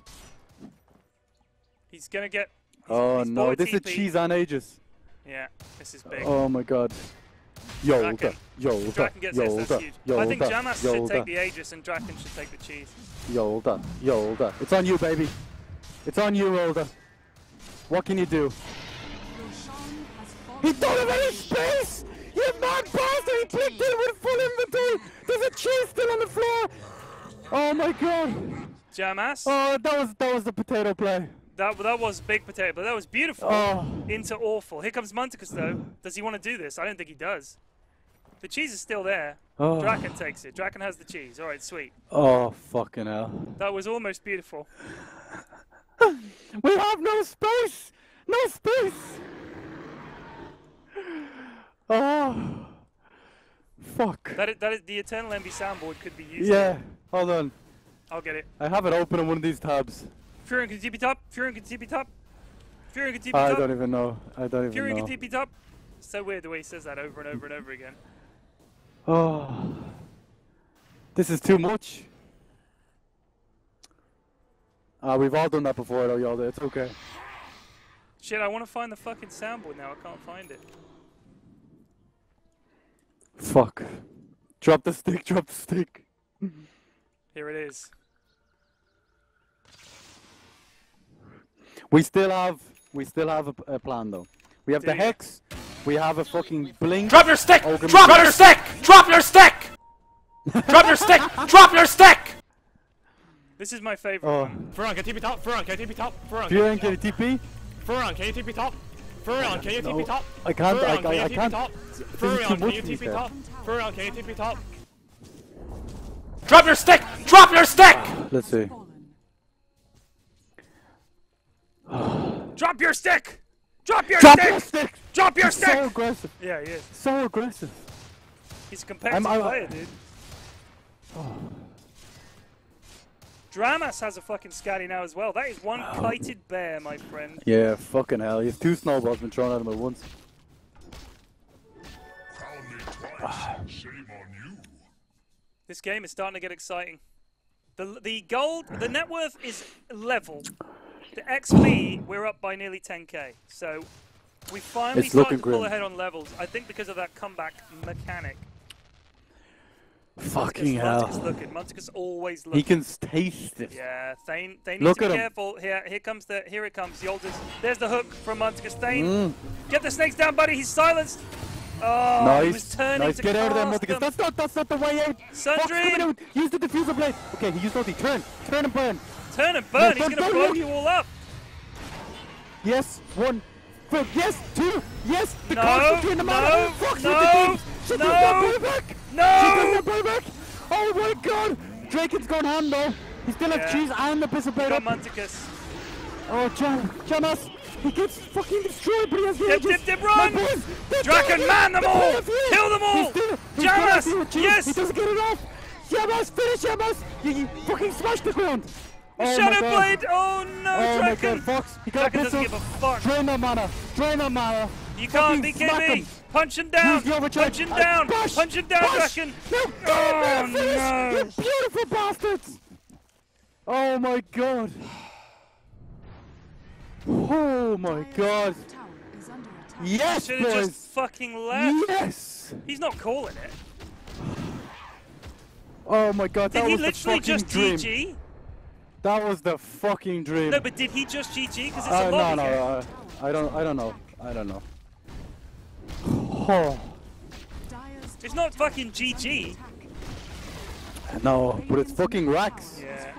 [SPEAKER 1] He's going to get.
[SPEAKER 2] Oh
[SPEAKER 1] he's
[SPEAKER 2] no,
[SPEAKER 1] bought
[SPEAKER 2] this is
[SPEAKER 1] TP.
[SPEAKER 2] cheese on ages.
[SPEAKER 1] Yeah, this is big.
[SPEAKER 2] Oh my god. Yolda,
[SPEAKER 1] Draken.
[SPEAKER 2] Yolda,
[SPEAKER 1] Draken gets this, that's
[SPEAKER 2] Yolda,
[SPEAKER 1] huge.
[SPEAKER 2] Yolda,
[SPEAKER 1] I think Jamas should take
[SPEAKER 2] Yolda,
[SPEAKER 1] the Aegis and Draken should take the cheese.
[SPEAKER 2] Yolda, Yolda. It's on you, baby. It's on you, Yolda. What can you do?
[SPEAKER 3] Roshan has fallen.
[SPEAKER 2] He don't have any space! You mad bastard! He clicked in with full inventory! There's a cheese still on the floor! Oh my god!
[SPEAKER 1] Jamas,
[SPEAKER 2] Oh, that was the potato play.
[SPEAKER 1] that was big potato, but that was beautiful.
[SPEAKER 2] Oh.
[SPEAKER 1] Into awful. Here comes Monticus though. Does he want to do this? I don't think he does. The cheese is still there.
[SPEAKER 2] Oh.
[SPEAKER 1] Draken takes it. Draken has the cheese. All right, sweet.
[SPEAKER 2] Oh, fucking hell.
[SPEAKER 1] That was almost beautiful.
[SPEAKER 2] We have no space! No space! Oh. Fuck.
[SPEAKER 1] That is the Eternal Envy soundboard could be used.
[SPEAKER 2] Yeah, hold on.
[SPEAKER 1] I'll get it.
[SPEAKER 2] I have it open on one of these tabs.
[SPEAKER 1] Furion can TP top. Furion can TP top. Furion can TP
[SPEAKER 2] I
[SPEAKER 1] top.
[SPEAKER 2] don't even know. I don't even
[SPEAKER 1] Furion
[SPEAKER 2] know.
[SPEAKER 1] can TP top. So weird the way he says that over and over and over again.
[SPEAKER 2] Oh. This is too much. We've all done that before though, y'all. It's okay.
[SPEAKER 1] Shit, I want to find the fucking soundboard now. I can't find it.
[SPEAKER 2] Fuck. Drop the stick, drop the stick.
[SPEAKER 1] Here it is.
[SPEAKER 2] We still have a plan though. We have
[SPEAKER 1] Do
[SPEAKER 2] the
[SPEAKER 1] you?
[SPEAKER 2] Hex, we have a fucking Blink.
[SPEAKER 4] Drop your stick!
[SPEAKER 2] Ogre
[SPEAKER 4] Drop
[SPEAKER 2] Machine.
[SPEAKER 4] your stick! Drop your stick! Drop your stick! Drop your stick!
[SPEAKER 1] This is my favorite
[SPEAKER 2] Oh.
[SPEAKER 1] one.
[SPEAKER 4] Furron, can you TP top? Furron, can you TP top? Furron,
[SPEAKER 2] Do you ain't get a TP?
[SPEAKER 4] Furron, can you TP top? Furron, can you TP
[SPEAKER 2] No,
[SPEAKER 4] top?
[SPEAKER 2] I can't,
[SPEAKER 4] Furron,
[SPEAKER 2] I
[SPEAKER 4] can you TP
[SPEAKER 2] can't.
[SPEAKER 4] top?
[SPEAKER 2] This is too
[SPEAKER 4] Furron, can
[SPEAKER 2] much
[SPEAKER 4] you
[SPEAKER 2] for these
[SPEAKER 4] TP
[SPEAKER 2] guys.
[SPEAKER 4] top? Furron, can you TP top? Drop your stick! Drop your stick!
[SPEAKER 2] Let's see.
[SPEAKER 3] Fallen.
[SPEAKER 1] Drop your stick! Drop your
[SPEAKER 2] Drop
[SPEAKER 1] stick!
[SPEAKER 2] your stick!
[SPEAKER 1] Drop your
[SPEAKER 2] He's so
[SPEAKER 1] stick!
[SPEAKER 2] aggressive.
[SPEAKER 1] Yeah, he is.
[SPEAKER 2] So aggressive.
[SPEAKER 1] He's a competitive
[SPEAKER 2] I'm-
[SPEAKER 1] player, dude. Dramas has a fucking scatty now as well. That is one kited bear, my friend.
[SPEAKER 2] Yeah, fucking hell. He has 2 snowballs been thrown at him at once.
[SPEAKER 1] This game is starting to get exciting. The gold, the net worth is level. The XP, we're up by nearly 10k. So we finally
[SPEAKER 2] It's
[SPEAKER 1] started
[SPEAKER 2] looking
[SPEAKER 1] to pull
[SPEAKER 2] grim.
[SPEAKER 1] ahead on levels. I think because of that comeback mechanic.
[SPEAKER 2] Fucking
[SPEAKER 1] Monticus
[SPEAKER 2] hell.
[SPEAKER 1] looking. Monticus always looking.
[SPEAKER 2] He can taste it.
[SPEAKER 1] Yeah, Thane needs
[SPEAKER 2] Look
[SPEAKER 1] to be
[SPEAKER 2] at him.
[SPEAKER 1] careful. Here it comes. Yolda's. There's the hook from Monticus. Thane,
[SPEAKER 2] Mm.
[SPEAKER 1] get the snakes down, buddy. He's silenced. Oh, he was
[SPEAKER 2] Nice.
[SPEAKER 1] turning
[SPEAKER 2] Nice.
[SPEAKER 1] to
[SPEAKER 2] Get out of there,
[SPEAKER 1] cast
[SPEAKER 2] Monticus.
[SPEAKER 1] them.
[SPEAKER 2] That's not the way out. Fox coming
[SPEAKER 1] Sundream,
[SPEAKER 2] out. Use the diffuser blade. Okay, he used ulti. Turn and burn.
[SPEAKER 1] turn and burn. He's
[SPEAKER 2] Burn,
[SPEAKER 1] gonna
[SPEAKER 2] burn,
[SPEAKER 1] blow
[SPEAKER 2] burn.
[SPEAKER 1] you all up.
[SPEAKER 2] Yes. 1. Yes. 2. Yes. The
[SPEAKER 1] No,
[SPEAKER 2] cross between the
[SPEAKER 1] no,
[SPEAKER 2] mana. Fox with
[SPEAKER 1] no,
[SPEAKER 2] the team. She
[SPEAKER 1] no,
[SPEAKER 2] does not buy back. She does
[SPEAKER 1] No.
[SPEAKER 2] not buy back. Oh my god. Draken's gone ham though. He still has
[SPEAKER 1] Yeah.
[SPEAKER 2] cheese and the Abyssal blade
[SPEAKER 1] Got
[SPEAKER 2] up.
[SPEAKER 1] Monticus.
[SPEAKER 2] Oh, Jamas. He gets fucking destroyed, but he has the
[SPEAKER 1] Dip,
[SPEAKER 2] edges.
[SPEAKER 1] dip, run.
[SPEAKER 2] My boys, they're
[SPEAKER 1] Draken,
[SPEAKER 2] doing it.
[SPEAKER 1] man them
[SPEAKER 2] They're
[SPEAKER 1] all.
[SPEAKER 2] pulling it through.
[SPEAKER 1] Kill them all.
[SPEAKER 2] He's still
[SPEAKER 1] Jamas,
[SPEAKER 2] with cheese.
[SPEAKER 1] yes.
[SPEAKER 2] He doesn't get it off. Jamas, finish Jamas. You fucking smashed the ground. Oh my
[SPEAKER 1] Shadow
[SPEAKER 2] God.
[SPEAKER 1] Blade. Oh no,
[SPEAKER 2] Oh my
[SPEAKER 1] Draken.
[SPEAKER 2] god, Fox. He got
[SPEAKER 1] Draken doesn't
[SPEAKER 2] Abyssal.
[SPEAKER 1] give a fuck.
[SPEAKER 2] Drain that mana. Drain that mana.
[SPEAKER 1] You
[SPEAKER 2] Fucking
[SPEAKER 1] can't
[SPEAKER 2] smack
[SPEAKER 1] BKB.
[SPEAKER 2] him.
[SPEAKER 1] Punch him down.
[SPEAKER 2] Use the overcharge.
[SPEAKER 1] Punch him down.
[SPEAKER 2] Push.
[SPEAKER 1] Punch him down,
[SPEAKER 2] Push.
[SPEAKER 1] Draken.
[SPEAKER 2] No,
[SPEAKER 1] Oh,
[SPEAKER 2] finish.
[SPEAKER 1] no.
[SPEAKER 2] You beautiful bastards. Oh my god. Oh my god.
[SPEAKER 3] Tower is under attack.
[SPEAKER 2] Yes,
[SPEAKER 1] Should have
[SPEAKER 2] boys.
[SPEAKER 1] just fucking left.
[SPEAKER 2] Yes.
[SPEAKER 1] He's not calling it.
[SPEAKER 2] Oh my god,
[SPEAKER 1] Did
[SPEAKER 2] that
[SPEAKER 1] he
[SPEAKER 2] was the
[SPEAKER 1] literally
[SPEAKER 2] fucking
[SPEAKER 1] just
[SPEAKER 2] dream.
[SPEAKER 1] GG?
[SPEAKER 2] That was the fucking dream.
[SPEAKER 1] No, but did he just GG? Because it's a
[SPEAKER 2] No,
[SPEAKER 1] lobby game.
[SPEAKER 2] no, I don't know. I don't know. Oh,
[SPEAKER 3] Dire's
[SPEAKER 1] It's not fucking GG.
[SPEAKER 2] no, but it's fucking Rax.
[SPEAKER 1] Yeah.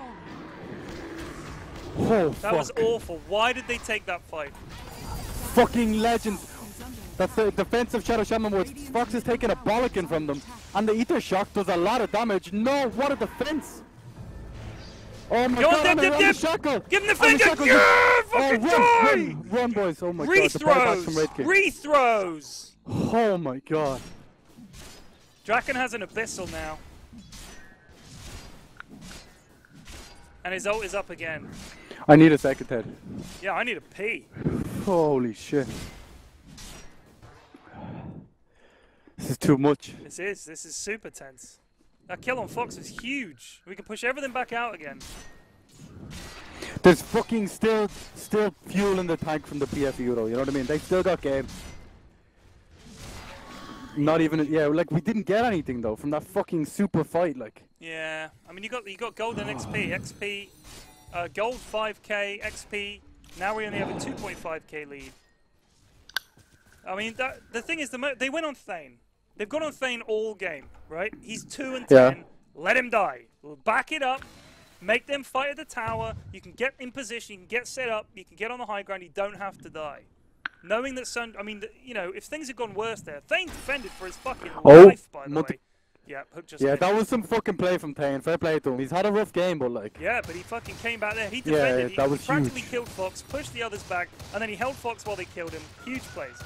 [SPEAKER 2] Oh,
[SPEAKER 1] That
[SPEAKER 2] fuck.
[SPEAKER 1] was awful. Why did they take that fight?
[SPEAKER 2] Fucking legend. That's the defense of Shadow Shaman where Fox is taking a bollocking from them. And the Ether Shock does a lot of damage. No, what a defense. Oh my
[SPEAKER 1] Go on,
[SPEAKER 2] god,
[SPEAKER 1] dip,
[SPEAKER 2] I'm
[SPEAKER 1] dip,
[SPEAKER 2] on the
[SPEAKER 1] dip.
[SPEAKER 2] shackle.
[SPEAKER 1] Give him the
[SPEAKER 2] On the
[SPEAKER 1] finger.
[SPEAKER 2] shackle.
[SPEAKER 1] Yeah,
[SPEAKER 2] Oh,
[SPEAKER 1] fucking
[SPEAKER 2] run, run, boys. Oh my god, the buybacks from Raid
[SPEAKER 1] Rethrows.
[SPEAKER 2] King.
[SPEAKER 1] Rethrows.
[SPEAKER 2] Oh my god.
[SPEAKER 1] Draken has an Abyssal now. And his ult is up again.
[SPEAKER 2] I need a second head.
[SPEAKER 1] Yeah, I need a pee.
[SPEAKER 2] Holy shit. This is too much.
[SPEAKER 1] This is super tense. That kill on Fox was huge. We can push everything back out again.
[SPEAKER 2] There's fucking still fuel in the tank from the PFU though, you know what I mean? They still got game. Not even, yeah, like we didn't get anything though from that fucking super fight, like.
[SPEAKER 1] Yeah, I mean you got gold and XP, gold 5k, XP. Now we only have a 2.5k lead. I mean the thing is they went on Thane. They've gone on Thane all game, right? He's 2 and 10.
[SPEAKER 2] Yeah.
[SPEAKER 1] Let him die. We'll back it up. Make them fight at the tower. You can get in position. You can get set up. You can get on the high ground. You don't have to die. Knowing that you know, if things had gone worse there, Thane defended for his fucking life, by the way. Yeah, Hook just
[SPEAKER 2] Yeah,
[SPEAKER 1] missed.
[SPEAKER 2] that was some fucking play from Thane. Fair play to him. He's had a rough game, but like.
[SPEAKER 1] Yeah, but he fucking came back there. He defended.
[SPEAKER 2] that
[SPEAKER 1] he
[SPEAKER 2] was
[SPEAKER 1] practically
[SPEAKER 2] huge.
[SPEAKER 1] killed Fox, pushed the others back, and then he held Fox while they killed him. Huge plays.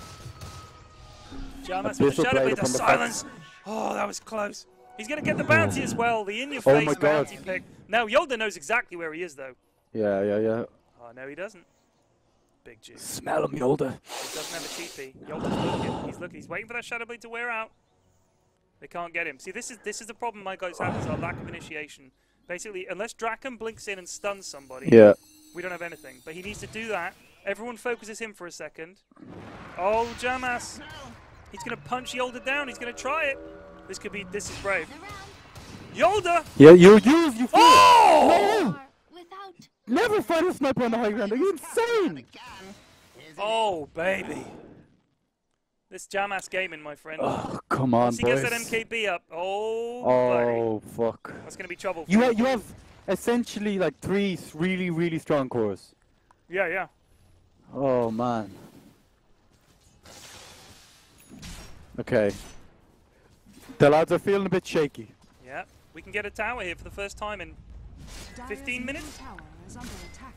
[SPEAKER 1] Jamas with the
[SPEAKER 2] Abyssal
[SPEAKER 1] Shadow
[SPEAKER 2] blade
[SPEAKER 1] Blade to
[SPEAKER 2] upon the
[SPEAKER 1] silence. Oh, that was close. He's going to get the bounty as well. The
[SPEAKER 2] Oh
[SPEAKER 1] in-your-face
[SPEAKER 2] my God.
[SPEAKER 1] bounty pick. Now, Yolda knows exactly where he is, though.
[SPEAKER 2] Yeah.
[SPEAKER 1] Oh, no, he doesn't. Big G.
[SPEAKER 2] Smell him, Yolda.
[SPEAKER 1] He doesn't have a TP. Yolda's looking. He's looking. He's waiting for that Shadow Blade to wear out. They can't get him. See, this is the problem my guys have, is our lack of initiation. Basically, unless Draken blinks in and stuns somebody,
[SPEAKER 2] Yeah.
[SPEAKER 1] we don't have anything. But he needs to do that. Everyone focuses him for a second. Oh, Jamas. He's going to punch Yolda down. He's going to try it. This is brave. Yolda!
[SPEAKER 2] Yeah, you feel it.
[SPEAKER 1] Oh!
[SPEAKER 2] No! Never fight a sniper on the high ground. Are you insane?
[SPEAKER 1] Oh, baby. This Jamas gaming, my friend.
[SPEAKER 2] Oh, come on,
[SPEAKER 1] Once he
[SPEAKER 2] boys.
[SPEAKER 1] gets that MKB up, oh,
[SPEAKER 2] Oh, fuck.
[SPEAKER 1] that's going to be trouble for
[SPEAKER 2] You
[SPEAKER 1] him.
[SPEAKER 2] have essentially like 3 really, really strong cores.
[SPEAKER 1] Yeah.
[SPEAKER 2] Oh, man. Okay. The lads are feeling a bit shaky.
[SPEAKER 1] Yeah. We can get a tower here for the first time in 15 minutes?
[SPEAKER 3] Tower is under attack.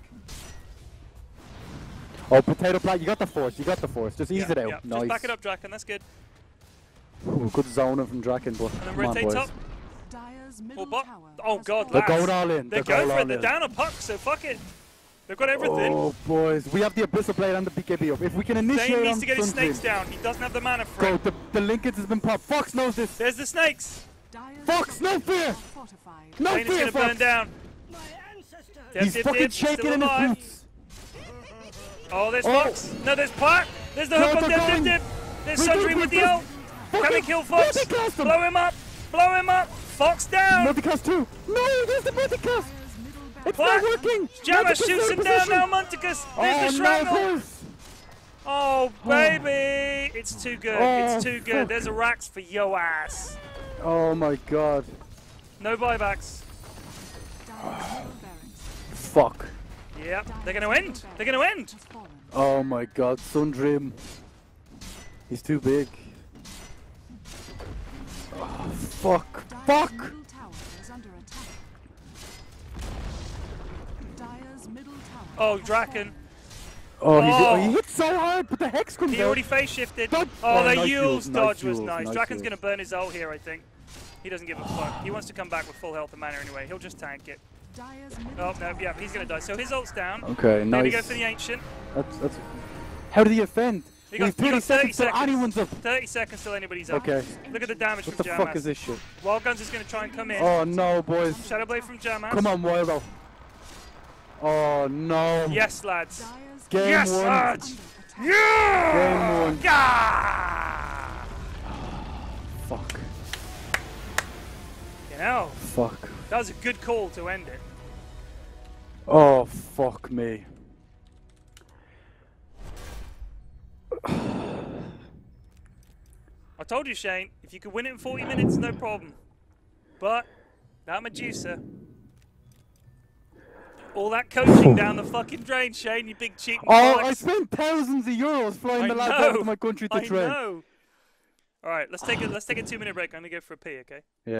[SPEAKER 2] Oh, Potato Plant, you got the force. Just ease it out.
[SPEAKER 1] Yeah.
[SPEAKER 2] Nice.
[SPEAKER 1] Just back it up, Draken. That's good.
[SPEAKER 2] Ooh, good zoning from Draken, but
[SPEAKER 1] And then
[SPEAKER 2] come on,
[SPEAKER 1] rotate
[SPEAKER 2] boys.
[SPEAKER 1] top.
[SPEAKER 3] Dire's
[SPEAKER 1] Full
[SPEAKER 3] middle
[SPEAKER 1] bot.
[SPEAKER 3] tower
[SPEAKER 1] Oh,
[SPEAKER 3] has
[SPEAKER 1] God,
[SPEAKER 3] fallen.
[SPEAKER 2] They're
[SPEAKER 1] lads.
[SPEAKER 2] going all in.
[SPEAKER 1] They're
[SPEAKER 2] They're
[SPEAKER 1] going for
[SPEAKER 2] all
[SPEAKER 1] it. They're
[SPEAKER 2] in.
[SPEAKER 1] down a puck, so fuck it. They've got everything.
[SPEAKER 2] Oh, boys. We have the Abyssal Blade and the BKB up. If we can initiate
[SPEAKER 1] Thane needs
[SPEAKER 2] on
[SPEAKER 1] to get his
[SPEAKER 2] Sun Dream-
[SPEAKER 1] snakes down. He doesn't have the mana for
[SPEAKER 2] Go,
[SPEAKER 1] it.
[SPEAKER 2] the linkage has been popped. Fox knows this.
[SPEAKER 1] There's the snakes.
[SPEAKER 3] Dire's
[SPEAKER 2] Fox, no fear.
[SPEAKER 3] are fortified.
[SPEAKER 2] No
[SPEAKER 1] Thane is
[SPEAKER 2] fear,
[SPEAKER 1] going to burn
[SPEAKER 2] Fox.
[SPEAKER 1] down. Dip,
[SPEAKER 2] He's
[SPEAKER 1] dip,
[SPEAKER 2] fucking
[SPEAKER 1] dip.
[SPEAKER 2] shaking
[SPEAKER 1] Still
[SPEAKER 2] in his
[SPEAKER 1] alive.
[SPEAKER 2] boots.
[SPEAKER 1] Oh, there's
[SPEAKER 2] Oh.
[SPEAKER 1] Fox. No, there's Park. There's the
[SPEAKER 2] No,
[SPEAKER 1] hook on
[SPEAKER 2] they're
[SPEAKER 1] dip,
[SPEAKER 2] going.
[SPEAKER 1] dip, dip. There's
[SPEAKER 2] We're
[SPEAKER 1] Sundry
[SPEAKER 2] good,
[SPEAKER 1] with the
[SPEAKER 2] we're
[SPEAKER 1] ult.
[SPEAKER 2] good.
[SPEAKER 1] Can we kill Fox?
[SPEAKER 2] Multicast him.
[SPEAKER 1] Blow him up. Blow him up. Fox down.
[SPEAKER 2] Multicast 2. No, there's the multicast.
[SPEAKER 3] Dire's middle
[SPEAKER 2] It's
[SPEAKER 3] barracks
[SPEAKER 2] not working.
[SPEAKER 1] Jamas
[SPEAKER 2] Multicast
[SPEAKER 1] shoots
[SPEAKER 2] out
[SPEAKER 1] him
[SPEAKER 2] of
[SPEAKER 1] down
[SPEAKER 2] position.
[SPEAKER 1] now, Monticus. There's the
[SPEAKER 2] Oh,
[SPEAKER 1] shrapnel.
[SPEAKER 2] no, boys.
[SPEAKER 1] Oh, baby. It's too good.
[SPEAKER 2] Oh,
[SPEAKER 1] It's too good.
[SPEAKER 2] fuck.
[SPEAKER 1] There's a Rax for yo ass.
[SPEAKER 2] Oh, my God.
[SPEAKER 1] No buybacks.
[SPEAKER 3] Dire's middle barracks
[SPEAKER 2] Fuck.
[SPEAKER 1] Yep. They're going to end. They're going to end.
[SPEAKER 3] has fallen.
[SPEAKER 2] Oh, my God. Sun Dream. He's too big. Oh, fuck.
[SPEAKER 3] Dire's
[SPEAKER 2] Fuck.
[SPEAKER 3] middle tower is under attack. Dire's middle tower
[SPEAKER 1] Oh,
[SPEAKER 3] has
[SPEAKER 1] Draken.
[SPEAKER 2] Oh,
[SPEAKER 1] Oh.
[SPEAKER 2] he hit so hard, but the Hex comes
[SPEAKER 1] He
[SPEAKER 2] out.
[SPEAKER 1] already face shifted.
[SPEAKER 2] Dodge.
[SPEAKER 1] Oh,
[SPEAKER 2] Oh,
[SPEAKER 1] the
[SPEAKER 2] nice
[SPEAKER 1] Yule's
[SPEAKER 2] Yules, nice
[SPEAKER 1] dodge was
[SPEAKER 2] Yules,
[SPEAKER 1] nice.
[SPEAKER 2] nice
[SPEAKER 1] Draken's
[SPEAKER 2] Yules.
[SPEAKER 1] going to burn his ult here, I think. He doesn't give a fuck. He wants to come back with full health and mana anyway. He'll just tank it.
[SPEAKER 3] Dire's middle
[SPEAKER 1] Oh, no,
[SPEAKER 3] tower
[SPEAKER 1] yeah, he's going to die. So his ult's down.
[SPEAKER 2] Okay,
[SPEAKER 1] Then
[SPEAKER 2] nice.
[SPEAKER 1] we go for the Ancient.
[SPEAKER 2] That's... How did he offend?
[SPEAKER 1] He
[SPEAKER 2] We've
[SPEAKER 1] got 30
[SPEAKER 2] seconds till
[SPEAKER 1] seconds.
[SPEAKER 2] anyone's up.
[SPEAKER 1] 30 seconds till anybody's up.
[SPEAKER 2] Okay.
[SPEAKER 1] Look at the damage
[SPEAKER 2] What
[SPEAKER 1] from
[SPEAKER 2] the
[SPEAKER 1] Jamas.
[SPEAKER 2] fuck is this shit?
[SPEAKER 1] Wild Guns is going to try and come in.
[SPEAKER 2] Oh no, boys.
[SPEAKER 1] Shadow Blade from Jamas.
[SPEAKER 2] Come on, Wildo. Oh no.
[SPEAKER 1] Yes, lads.
[SPEAKER 3] Dire's
[SPEAKER 2] Game
[SPEAKER 1] Yes,
[SPEAKER 2] one.
[SPEAKER 1] lads.
[SPEAKER 3] under attack.
[SPEAKER 1] Yeah!
[SPEAKER 2] Game one.
[SPEAKER 1] Yeah!
[SPEAKER 2] Fuck.
[SPEAKER 1] Get hell.
[SPEAKER 2] Fuck.
[SPEAKER 1] That was a good call to end it.
[SPEAKER 2] Oh, fuck me.
[SPEAKER 1] I told you, Shane, if you could win it in 40 minutes, no problem. But that Medusa. All that coaching down the fucking drain, Shane, you big cheating
[SPEAKER 2] Oh,
[SPEAKER 1] bollocks.
[SPEAKER 2] I spent thousands of euros flying the lads out of my country to train.
[SPEAKER 1] I know. All right, let's take a 2-minute break. I'm gonna go for a pee, okay?
[SPEAKER 2] Yeah.